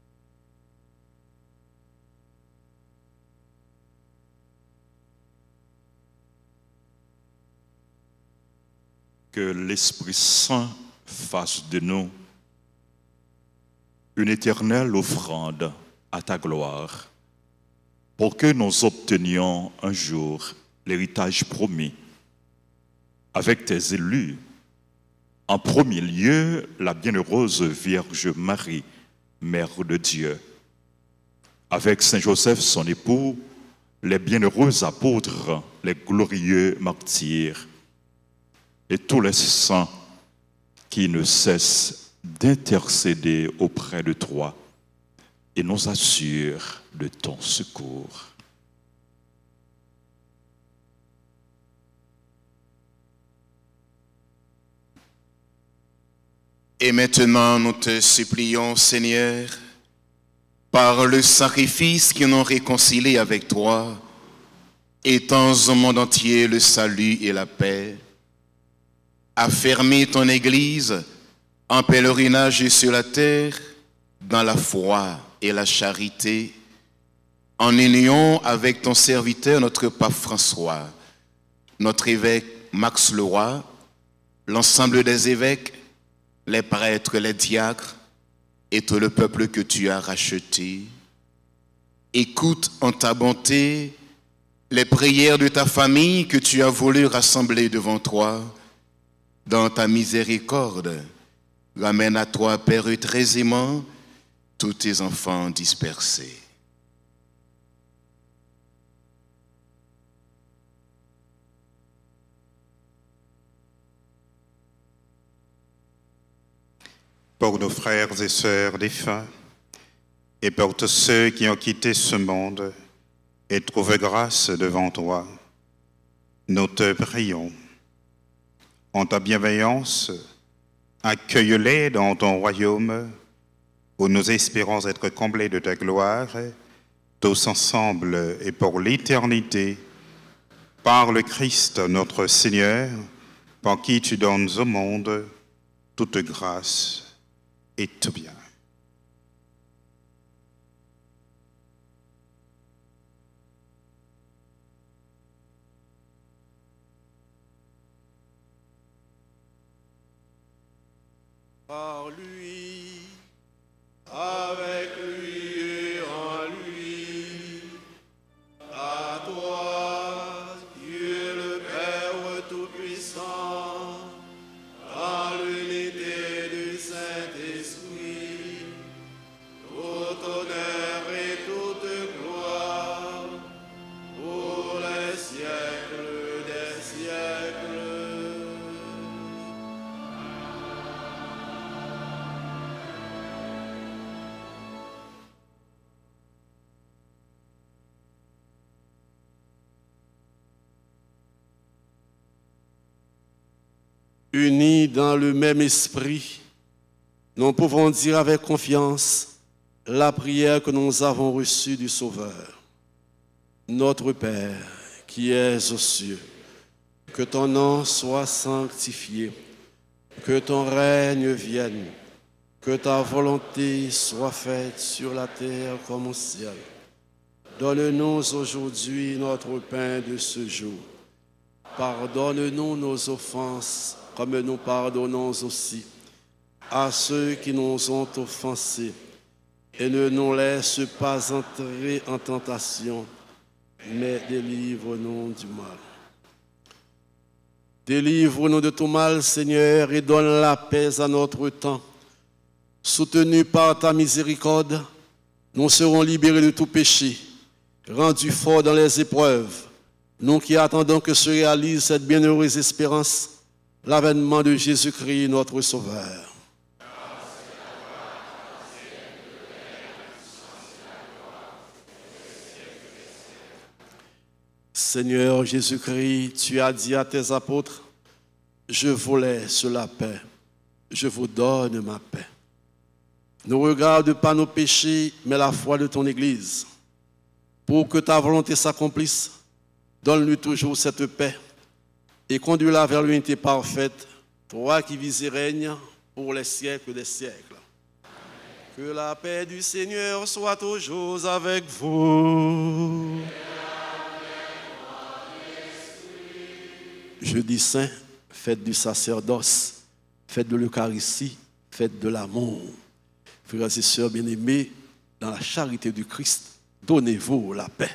Que l'Esprit Saint fasse de nous une éternelle offrande à ta gloire, pour que nous obtenions un jour l'héritage promis avec tes élus, en premier lieu la bienheureuse Vierge Marie, Mère de Dieu, avec Saint Joseph son époux, les bienheureux apôtres, les glorieux martyrs, et tous les saints qui ne cessent d'intercéder auprès de toi et nous assurent de ton secours. Et maintenant, nous te supplions, Seigneur, par le sacrifice qui nous réconcilie avec toi, étends au monde entier le salut et la paix. Affermis ton Église en pèlerinage sur la terre, dans la foi et la charité, en union avec ton serviteur, notre pape François, notre évêque Max Leroy, l'ensemble des évêques, les prêtres, les diacres et tout le peuple que tu as racheté. Écoute en ta bonté les prières de ta famille que tu as voulu rassembler devant toi. Dans ta miséricorde, ramène à toi, Père, très aimant, tous tes enfants dispersés. Pour nos frères et sœurs défunts, et pour tous ceux qui ont quitté ce monde et trouvent grâce devant toi, nous te prions. En ta bienveillance, accueille-les dans ton royaume, où nous espérons être comblés de ta gloire, tous ensemble et pour l'éternité, par le Christ notre Seigneur, par qui tu donnes au monde toute grâce et tout bien. Par lui, avec lui et en lui, à toi, Dieu le Père Tout-Puissant, dans l'unité du Saint-Esprit, tout honneur et toute gloire, pour les siècles des siècles. Unis dans le même esprit, nous pouvons dire avec confiance la prière que nous avons reçue du Sauveur. Notre Père, qui es aux cieux, que ton nom soit sanctifié, que ton règne vienne, que ta volonté soit faite sur la terre comme au ciel. Donne-nous aujourd'hui notre pain de ce jour. Pardonne-nous nos offenses, comme nous pardonnons aussi à ceux qui nous ont offensés. Et ne nous laisse pas entrer en tentation, mais délivre-nous du mal. Délivre-nous de tout mal, Seigneur, et donne la paix à notre temps. Soutenus par ta miséricorde, nous serons libérés de tout péché, rendus forts dans les épreuves, nous qui attendons que se réalise cette bienheureuse espérance, l'avènement de Jésus-Christ, notre Sauveur. Seigneur Jésus-Christ, tu as dit à tes apôtres, je vous laisse la paix, je vous donne ma paix. Ne regarde pas nos péchés, mais la foi de ton Église. Pour que ta volonté s'accomplisse, donne-lui toujours cette paix et conduis-la vers l'unité parfaite, toi qui vis et règnes pour les siècles des siècles. Que la paix du Seigneur soit toujours avec vous. Jeudi saint, fête du sacerdoce, fête de l'Eucharistie, fête de l'amour. Frères et sœurs bien-aimés, dans la charité du Christ, donnez-vous la paix.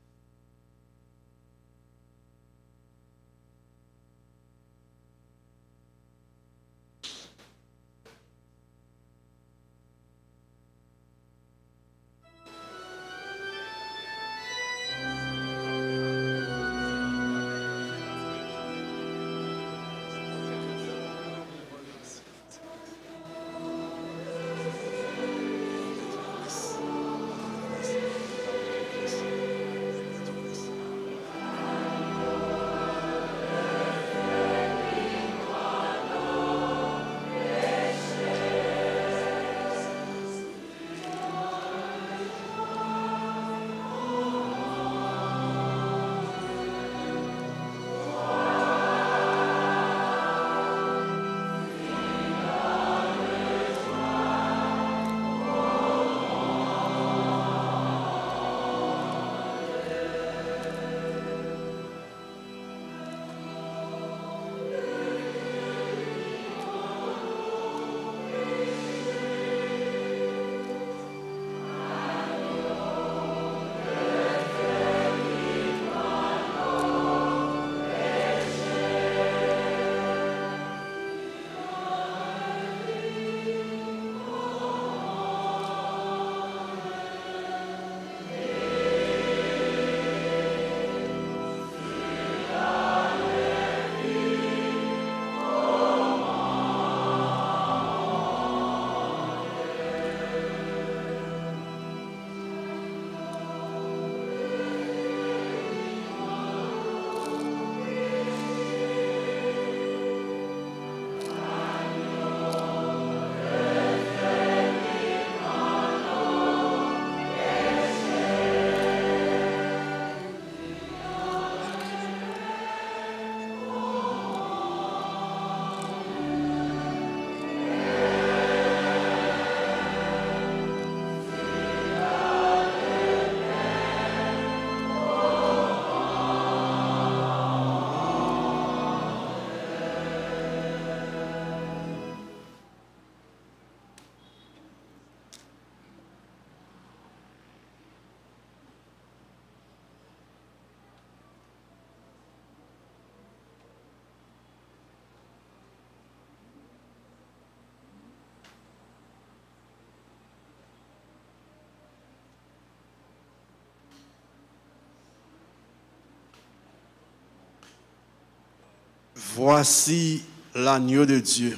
Voici l'agneau de Dieu.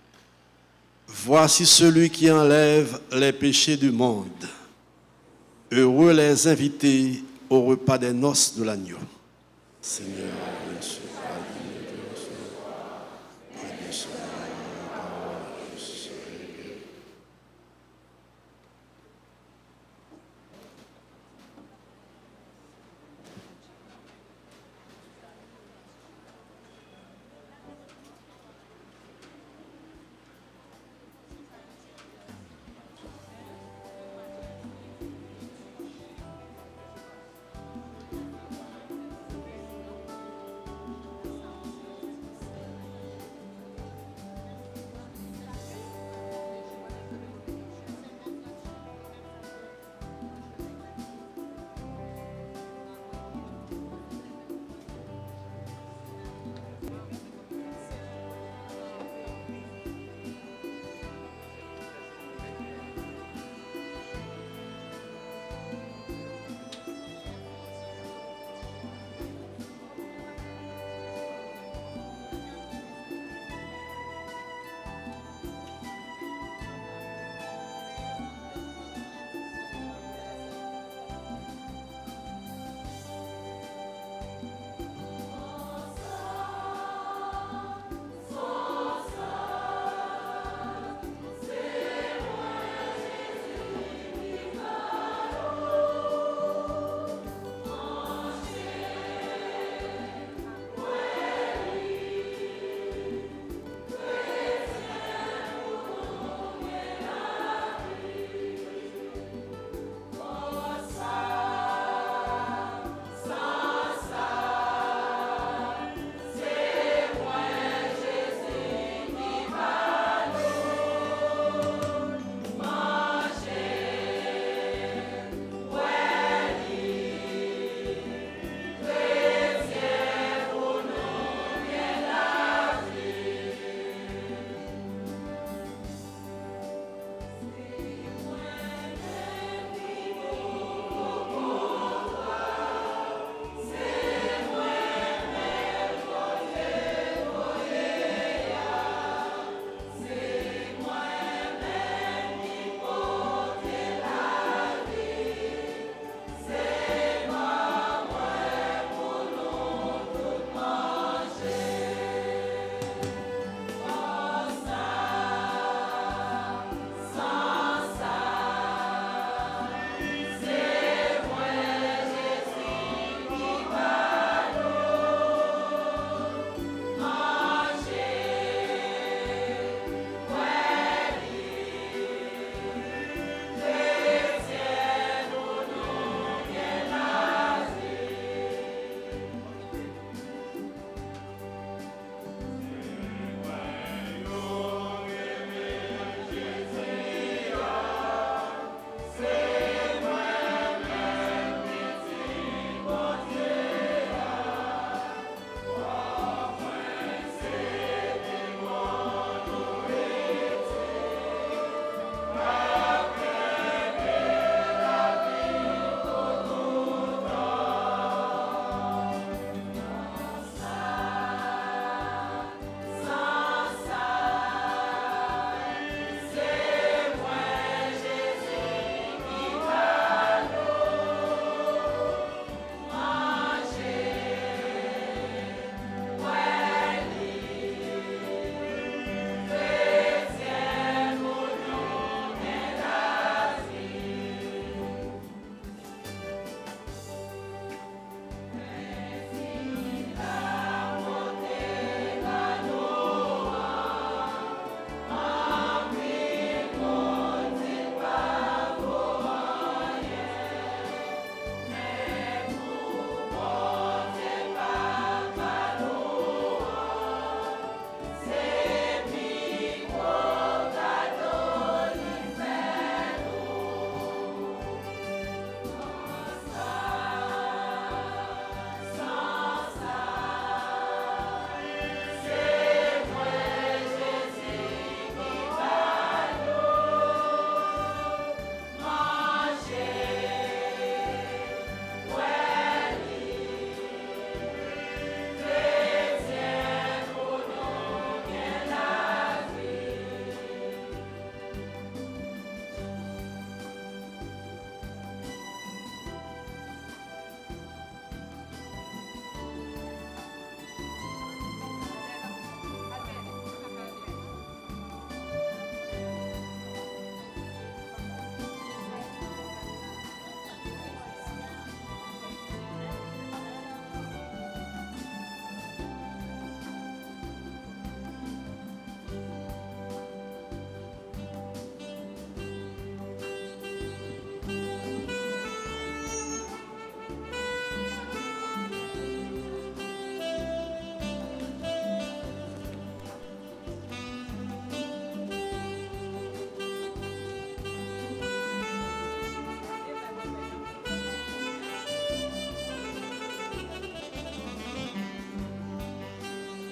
Voici celui qui enlève les péchés du monde. Heureux les invités au repas des noces de l'agneau. Seigneur,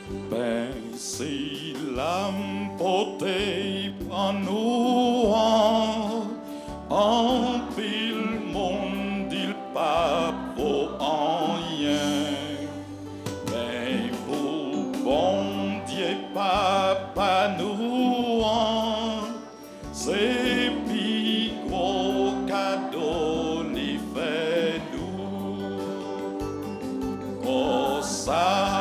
Ben si l'emporté par nous en pile monde il pas pour rien. Mais pour bon Dieu papa nous c'est plus gros cadeau lui fait nous. Oh ça.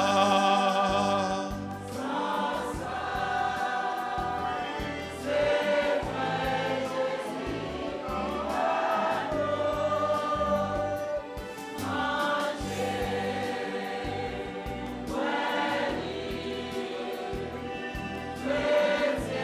Let's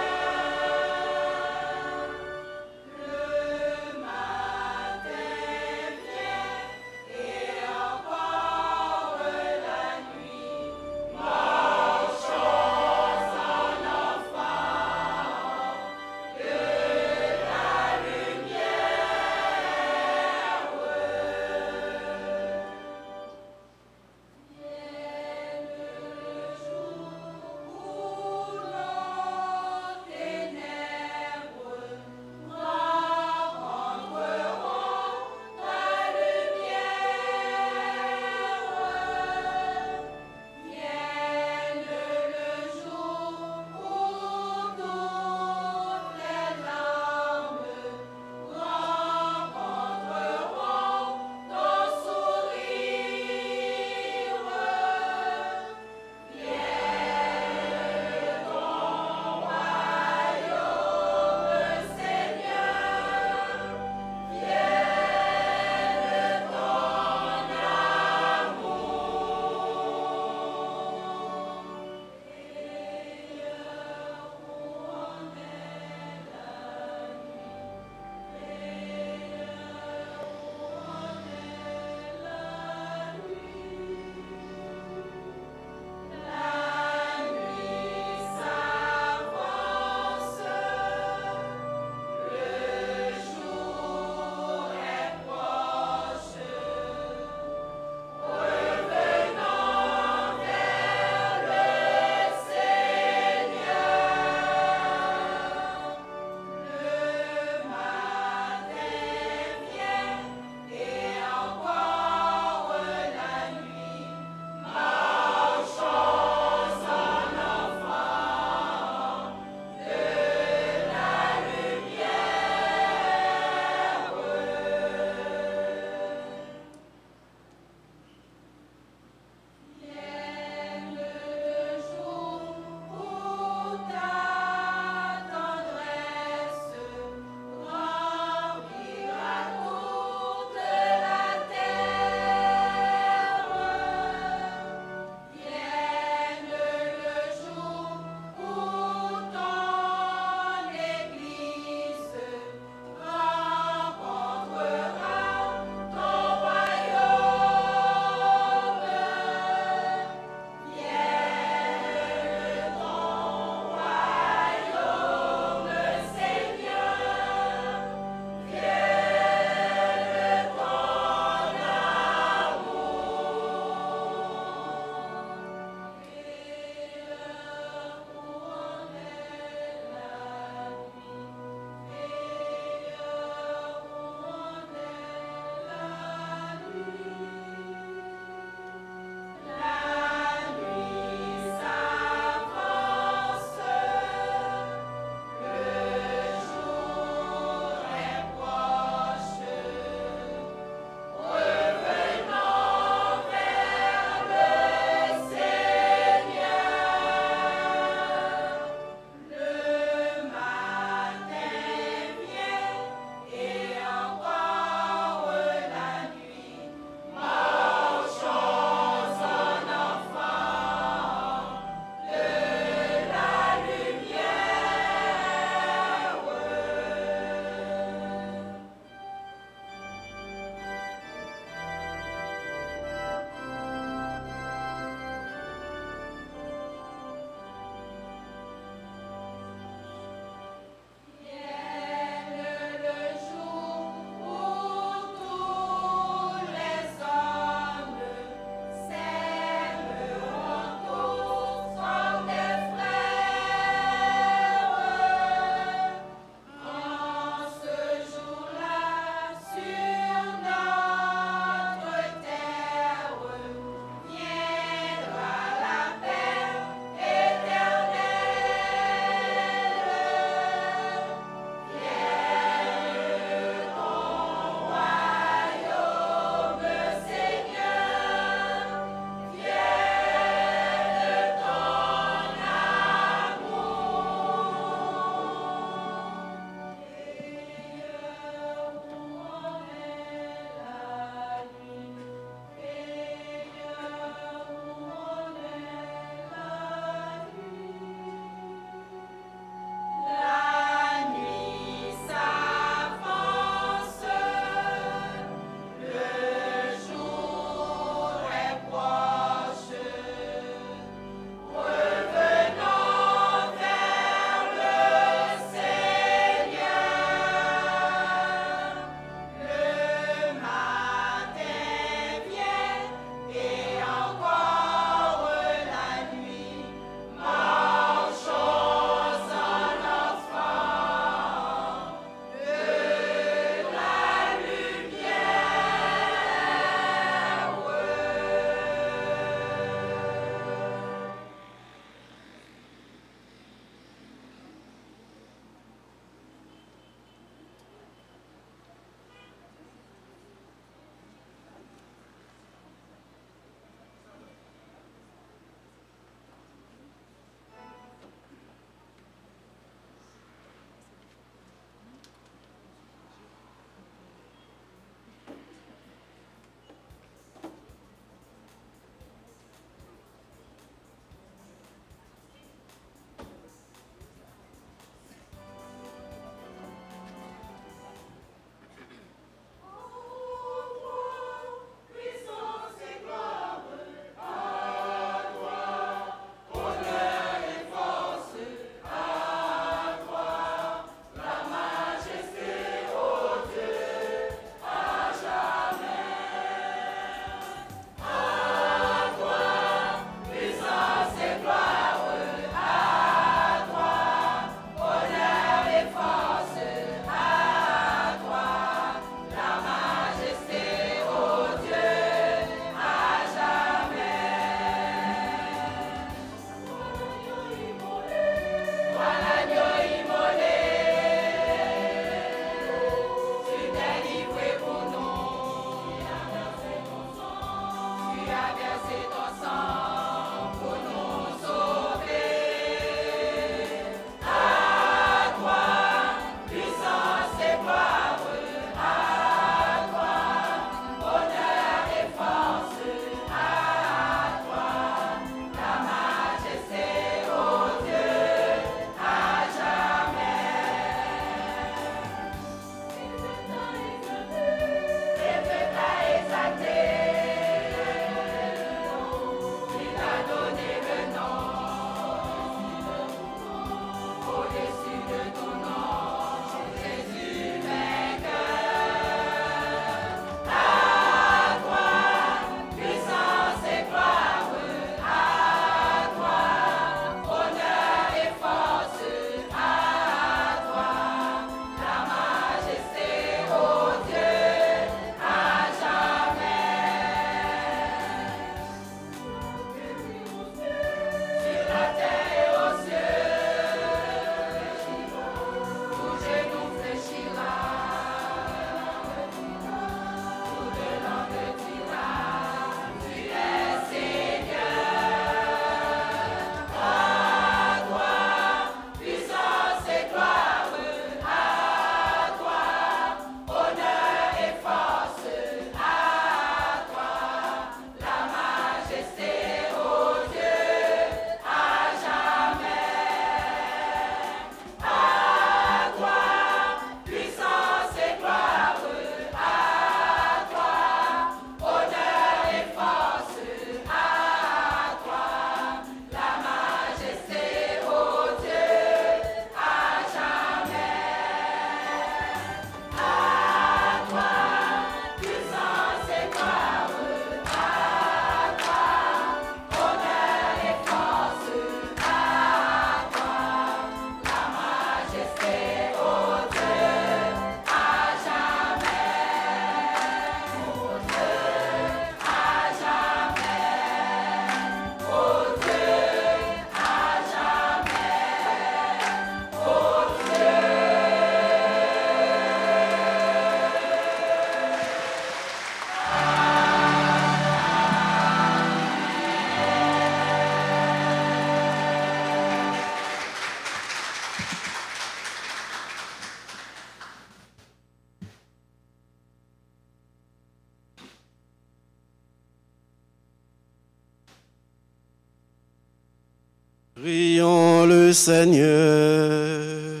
Prions le Seigneur.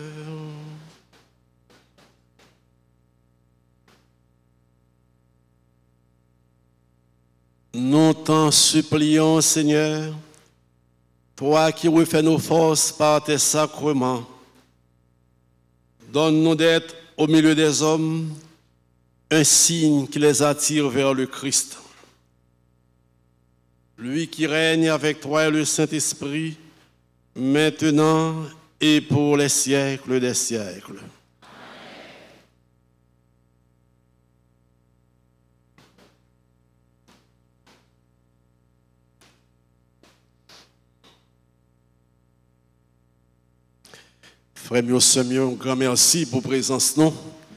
Nous t'en supplions, Seigneur, toi qui refais nos forces par tes sacrements, donne-nous d'être au milieu des hommes un signe qui les attire vers le Christ. Lui qui règne avec toi et le Saint-Esprit, maintenant et pour les siècles des siècles. Frère mieux, un grand merci pour la présence. Dans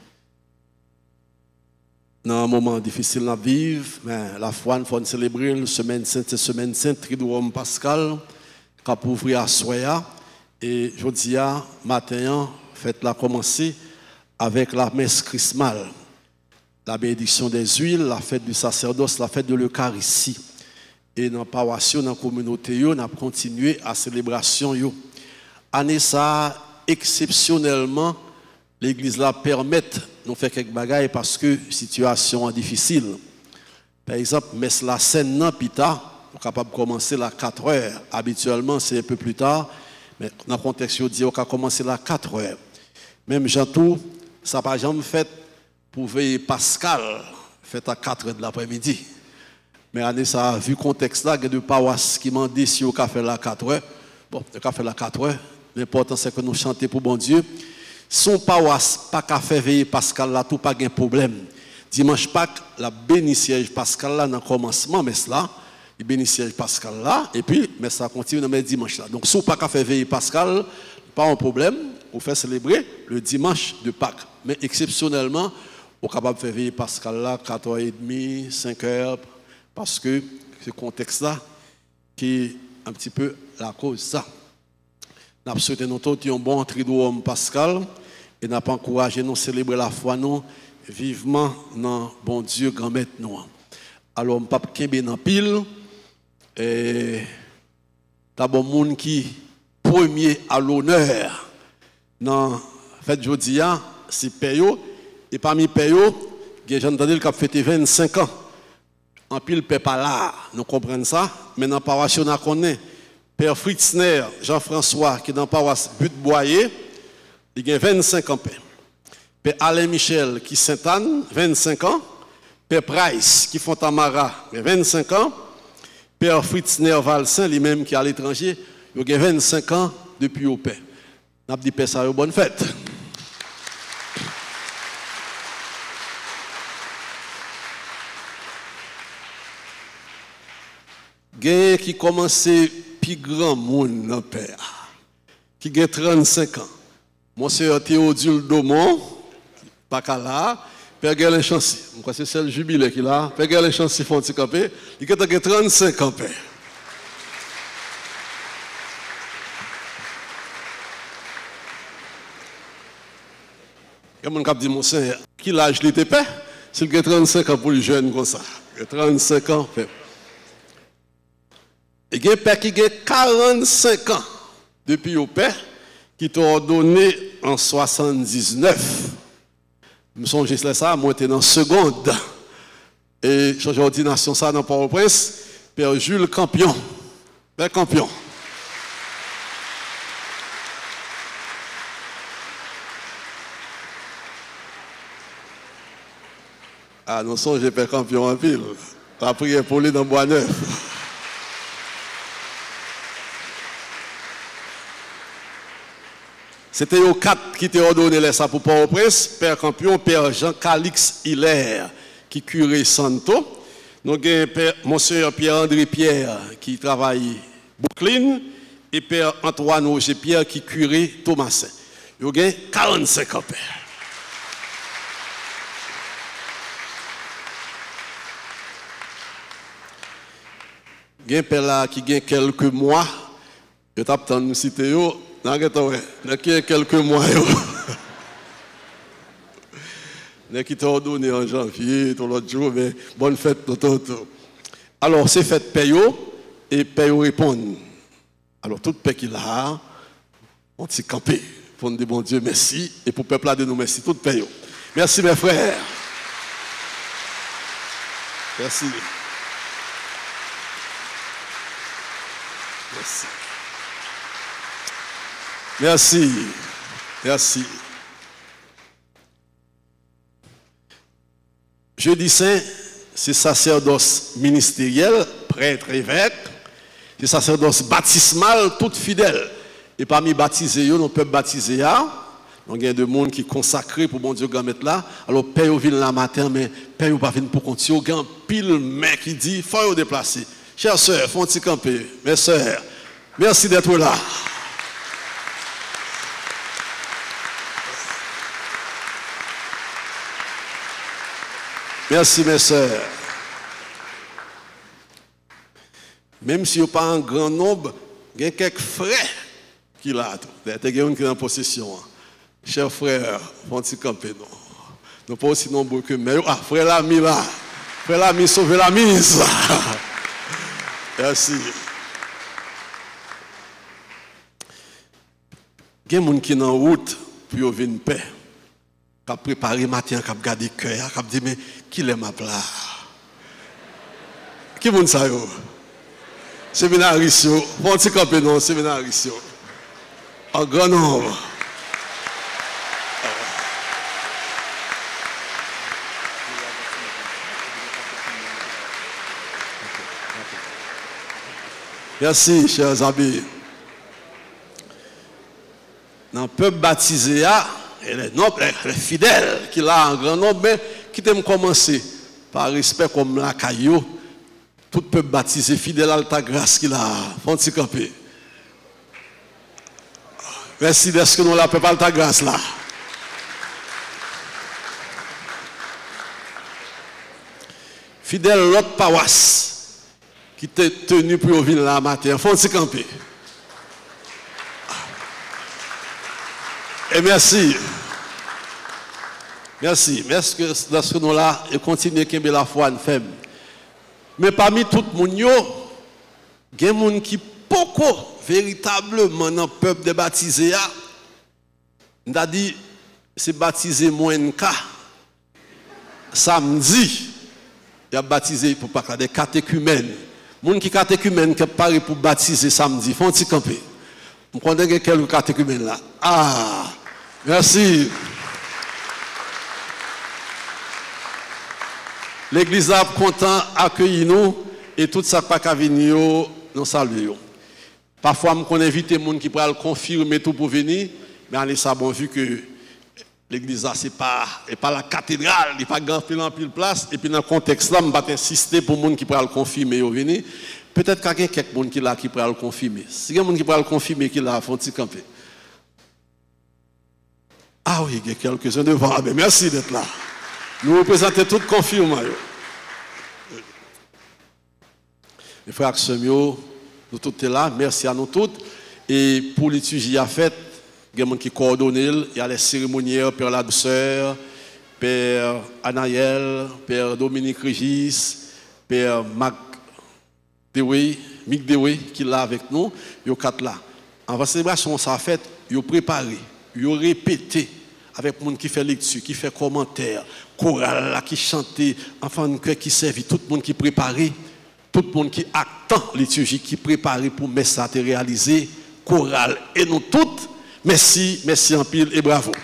un moment difficile à vivre, mais la foi, nous faut célébrer la semaine sainte, Triduum Pascal, qui a ouvert à Soya. Et je dis, matin, fête-la commencer avec la messe chrismale, la bénédiction des huiles, la fête du sacerdoce, la fête de l'Eucharistie. Et dans la paroisse, dans la communauté, on a continué à célébration. Année ça, exceptionnellement, l'église là permet de faire quelques bagailles parce que la situation est difficile. Par exemple, messe la scène non pita, on est capable de commencer à 4 heures. Habituellement, c'est un peu plus tard, mais dans le contexte, on dit qu'on a commencé à 4 heures. Même Jean-Tout, ça n'a pas jamais fait pour veiller Pascal, fait à 4 heures de l'après-midi. Mais année ça, vu le contexte là, il y a deux paroisses qui m'ont dit si on a fait la 4 heures. Bon, on a fait la 4 heures. L'important c'est que nous chantions pour bon Dieu. Son paroisse, pas qu'à faire veiller Pascal là, tout pas de problème. Dimanche Pâques, la béni siège Pascal là dans le commencement, mais cela, il béni siège Pascal là, et puis, mais ça continue dans le dimanche là. Donc, si vous pas qu'à faire veiller Pascal, pas un problème, vous faites célébrer le dimanche de Pâques. Mais exceptionnellement, vous êtes capable de faire veiller Pascal là, 4h30, 5h, parce que ce contexte-là qui est un petit peu la cause de ça. Nous avons souhaité nous tous un bon Triduum Pascal et nous avons encouragé nous à célébrer la foi nous vivement dans bon Dieu grand maître nous. Alors, je ne peux pas kembe dans pile et d'abord monde qui premier à l'honneur dans fête jodia c'est Peyo et parmi Peyo, il y a des gens qui ont fêté 25 ans. En pile pas là, nous comprenons ça, mais dans la paroisse on connaît Père Fritzner, Jean-François, qui est dans la paroisse But-Boyer, il a 25 ans. Père Alain Michel, qui est Sainte-Anne, 25 ans. Père Price, qui est Fontamara, 25 ans. Père Fritzner Valsin, lui-même qui est à l'étranger, il a 25 ans depuis au Père. Nous avons dit Père, ça bonne fête. Gain qui commençait plus grand monde dans Père, qui a 35 ans. Monsieur Théodule Domon, pas qu'à là, Père Guerlain Chancy. Je crois que c'est le jubilé qui est là. Père Guerlain Chancy font il a 35 ans, Père. Il y a des gens qui disent, mon Seigneur, qui l'âge il était Père? S'il a 35 ans pour les jeunes comme ça. Il a 35 ans, Père. Il y a un père qui a 45 ans depuis au père qui t'a ordonné en 79. Je me songe ça, moi j'étais dans seconde. Et j'ai ordination ça dans Port-au-Prince, Père Jules Campion. Père Campion. Ah, nous sommes Père Campion en pile. Tu as prié pour lui dans Bois-Neuf. C'était aux 4 qui t'ont ordonné ça pour Port-au-Prince, Père Campion, Père Jean-Calix Hilaire, qui curait Santo. Nous avons Père Monsieur Pierre-André Pierre, qui travaille Brooklyn, et Père Antoine Roger Pierre, qui curait Thomasin. Nous avons 45 ans, Père. Il y a un père là qui a quelques mois, je t'ai entendu nous citer. Il y a quelques mois. Il y a qui t'ont donné en janvier, tout l'autre jour, mais bonne fête, tout. Alors, c'est fête Payo, et Payo répond. Alors, tout paix qu'il a, on s'y campé. Pour nous dire, bon Dieu, merci. Et pour le peuple là de nous, merci. Tout paix. Merci, mes frères. Merci. Merci. Merci. Merci. Jeudi Saint, c'est sacerdoce ministériel, prêtre, évêque. C'est sacerdoce baptismal, tout fidèle. Et parmi baptisés, nous peuvent baptiser. Donc il y a des gens qui sont consacrés pour bon Dieu mettre là. Alors père vient la matin, mais père pas venir pour continuer. Il y a un pile mec qui dit il faut vous déplacer. Chers sœurs, faut vous camper. Mes sœurs, merci d'être là. Merci mes sœurs. Même si vous n'avez pas un grand nombre, il y a quelques frères qui l'ont. Il y a des gens qui sont en possession. Chers frères, faut-il camper, non? Nous pas aussi nombreux que mais ah, frère l'ami là. Frère l'ami, sauvez la mise. Merci. Il y a des gens qui sont en route pour venir paix. Qui préparé matin, qui gardé cœur, qui dit mais qui est ma plat? Qui est ça yo? Séminaristes, faut-il camper, non? Séminaristes. En grand nombre. Merci, chers amis. Dans le peuple baptisé, les fidèles qui là en grand nombre, mais qui t'aiment commencer par respect comme la caillou, tout peuple baptisé, fidèle à ta grâce qu'il a, font-ils camper. Merci d'être que nous l'appelons pas ta grâce là. Fidèle l'autre paroisse qui était tenu pour venir là matin, font-ils camper. Et merci. Merci. Merci que dans ce nous là, et continuez à la foi en faible. Mais parmi tout le monde, il y a des gens qui beaucoup véritablement dans le peuple de baptisé. On a dit, c'est baptisé moins de cas. Samedi, il y a baptisé pour pas des catéchumènes. Les gens qui catéchumènes qui parlent pour baptiser samedi, font-ils camper? Vous connaissez quelques catéchumènes là? Ah, merci. L'église a content d'accueillir nous et tout ça pas qu'à venir nous saluer. Parfois, on invite les gens qui pourraient confirmer tout pour venir, mais on est bon vu que l'église c'est pas la cathédrale, il n'y a pas grand pile place et puis dans le contexte là, on va insister pour les gens qui pourraient confirmer venir. Peut-être qu'il y a quelques gens qui là qui pourraient le confirmer. Si il y a des gens qui pourraient le confirmer qui là font-ils camper. Ah oui, il y a quelques-uns devant. Ah ben merci d'être là. Nous représentons tout confirmant. Les frères Semio, nous tous sommes là, merci à nous tous. Et pour l'étude à fait, il y a des gens qui coordonnent, il y a les cérémoniaires, Père La Douceur, Père Anaël, Père Dominique Régis, Père Mick Dewey, qui est là avec nous, il y a quatre là. En la célébration, ça a fait, il a préparé, il a répété. Avec les gens qui fait lecture, qui fait commentaire, chorale qui chante, enfant de cœur qui servent, tout le monde qui prépare, tout le monde qui attend liturgie, qui prépare pour mettre ça à réaliser, chorale et nous toutes. Merci, merci en pile et bravo.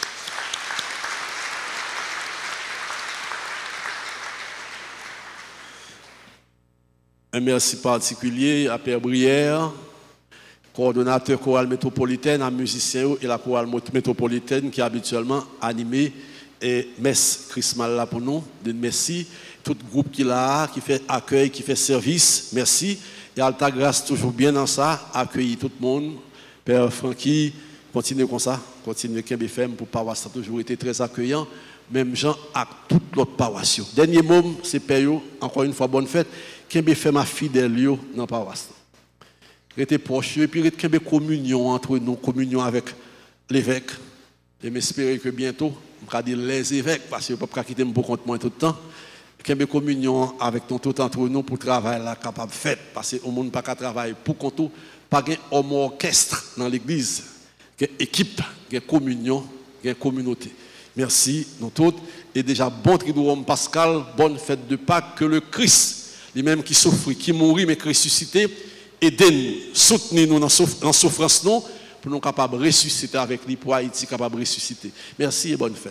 Un merci particulier à Père Brière, coordonnateur chorale métropolitaine, à musicien et la chorale métropolitaine qui habituellement animé et messe christmas là pour nous. Merci tout groupe qui là, qui fait accueil, qui fait service. Merci. Et Alta Grâce toujours bien dans ça, accueillir tout le monde. Père Francky, continuez comme ça, continuez KBFM pour paroisse, ça a toujours été très accueillant. Même gens à toute l'autre paroisse. Dernier mot, c'est Père, encore une fois bonne fête. KBFM a fidèle dans la paroisse. Rester proche et puis rester une communion entre nous, communion avec l'évêque. Et m'espérer que bientôt, on va dire les évêques, parce que je ne peux pas quitter pour compte moi tout le temps. Une communion avec nous tout entre nous pour travailler là capable de faire. Parce que le monde n'a pas qu'à travailler pour compte pas un homme orchestre dans l'église, une équipe, une communion, une communauté. Merci, nous tous. Et déjà, bon Triduum Pascal, bonne fête de Pâques, que le Christ, lui-même qui souffre, qui mourit, mais qui ressuscité, aidez-nous, soutenez-nous dans la souffrance, nous, pour nous capables de ressusciter avec lui, pour Haïti capable de ressusciter. Merci et bonne fête.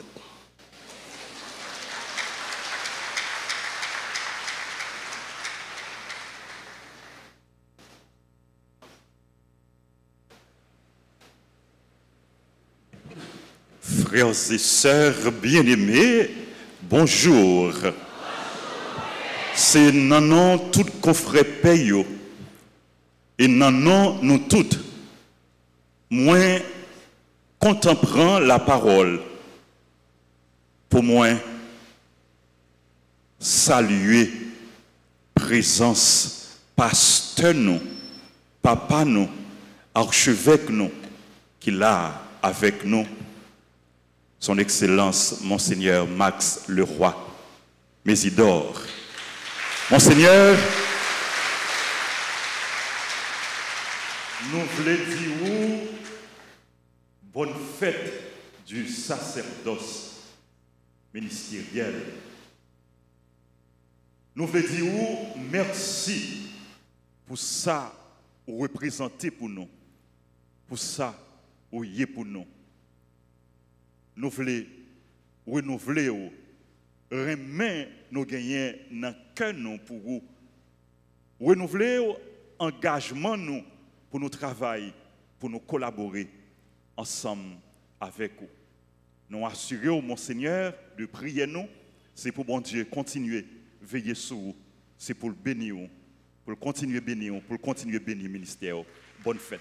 Frères et sœurs bien-aimés, bonjour. C'est nanon tout confrère payo et nanon nous toutes. Moi, contemplant la parole, pour moi, saluer présence pasteur nous, papa nous, archevêque nous, qui l'a avec nous. Son Excellence, Monseigneur Max Leroy, Mésidor. Monseigneur, nous voulons dire bonne fête du sacerdoce ministériel. Nous voulons dire merci pour ça vous représentez pour nous, pour ça vous y êtes pour nous. Nous voulons renouveler, remettre nos gagnants dans le cœur pour vous. Renouveler l'engagement nous pour nous travailler, pour nous collaborer ensemble avec vous. Nous assurer, Monseigneur, de prier nous, c'est pour bon Dieu continuer à veiller sur vous, c'est pour le bénir, pour le continuer à bénir, pour le continuer à bénir le ministère. Bonne fête.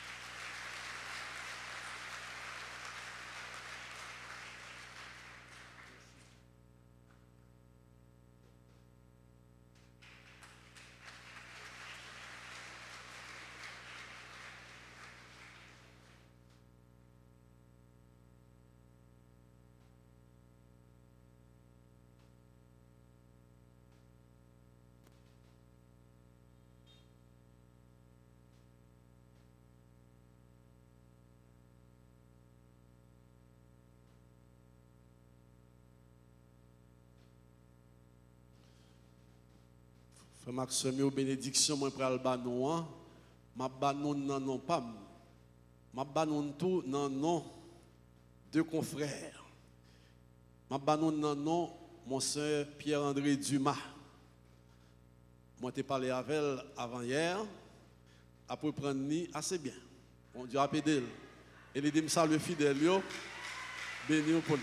Frère Maxime, bénédiction, moi, pour Albanon, ma banon non pas, ma banon tout non deux confrères. Ma banon non, mon soeur Pierre-André Dumas. Moi, j'ai parlé avec elle avant-hier, après prendre ni assez bien. Bon Dieu a pédé. Et il dit, me salue fidèle, béni pour lui.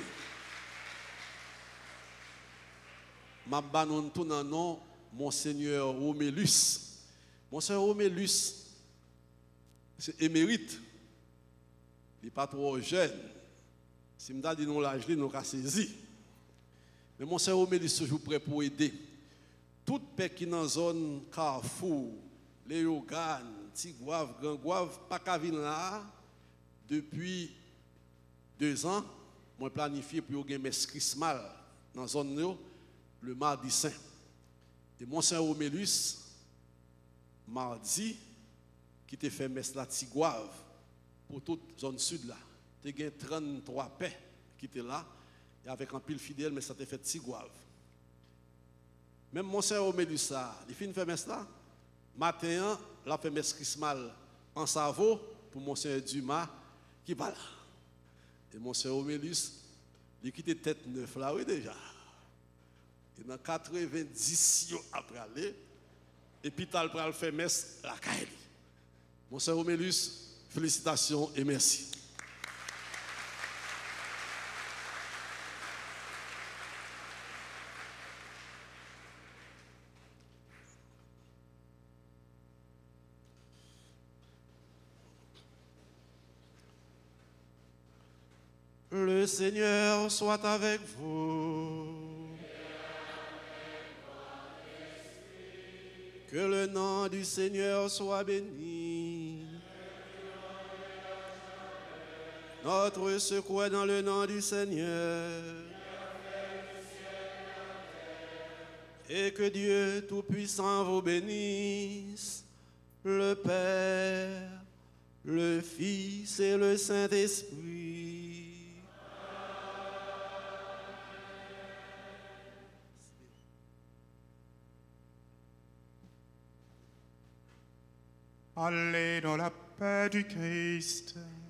Ma banon tout non, Monseigneur Romélus. Monseigneur Romélus, c'est émérite. Il n'est pas trop jeune. Si je dis non l'âge, nous avons saisi. Mais Monseigneur Romélus est toujours prêt pour aider. Toute personne qui est dans la zone Carrefour, Léogane, Tigouave, Gangouave, pas qu'à venir là, depuis 2 ans, je planifié pour y avoir un Christmas dans la zone le mardi saint. Et Monseigneur Romélus, mardi, qui te fait messe la Tigouave pour toute zone sud là. Tu as 33 paix qui étaient là, et avec un pile fidèle, mais ça te fait Tigouave. Même Monseigneur Romélus, il finit de faire messe là. Matin, il a fait messe Christmas en Savo pour Monseigneur Dumas qui va là. Et Monseigneur Romélus, il quitte tête neuf là, oui déjà. Et dans 90 après aller, et puis il a fait messe la Kaili. Monseigneur Romélus, félicitations et merci. Le Seigneur soit avec vous. Que le nom du Seigneur soit béni. Notre secours est dans le nom du Seigneur. Et que Dieu Tout-Puissant vous bénisse, le Père, le Fils et le Saint-Esprit. Allez dans la paix du Christ.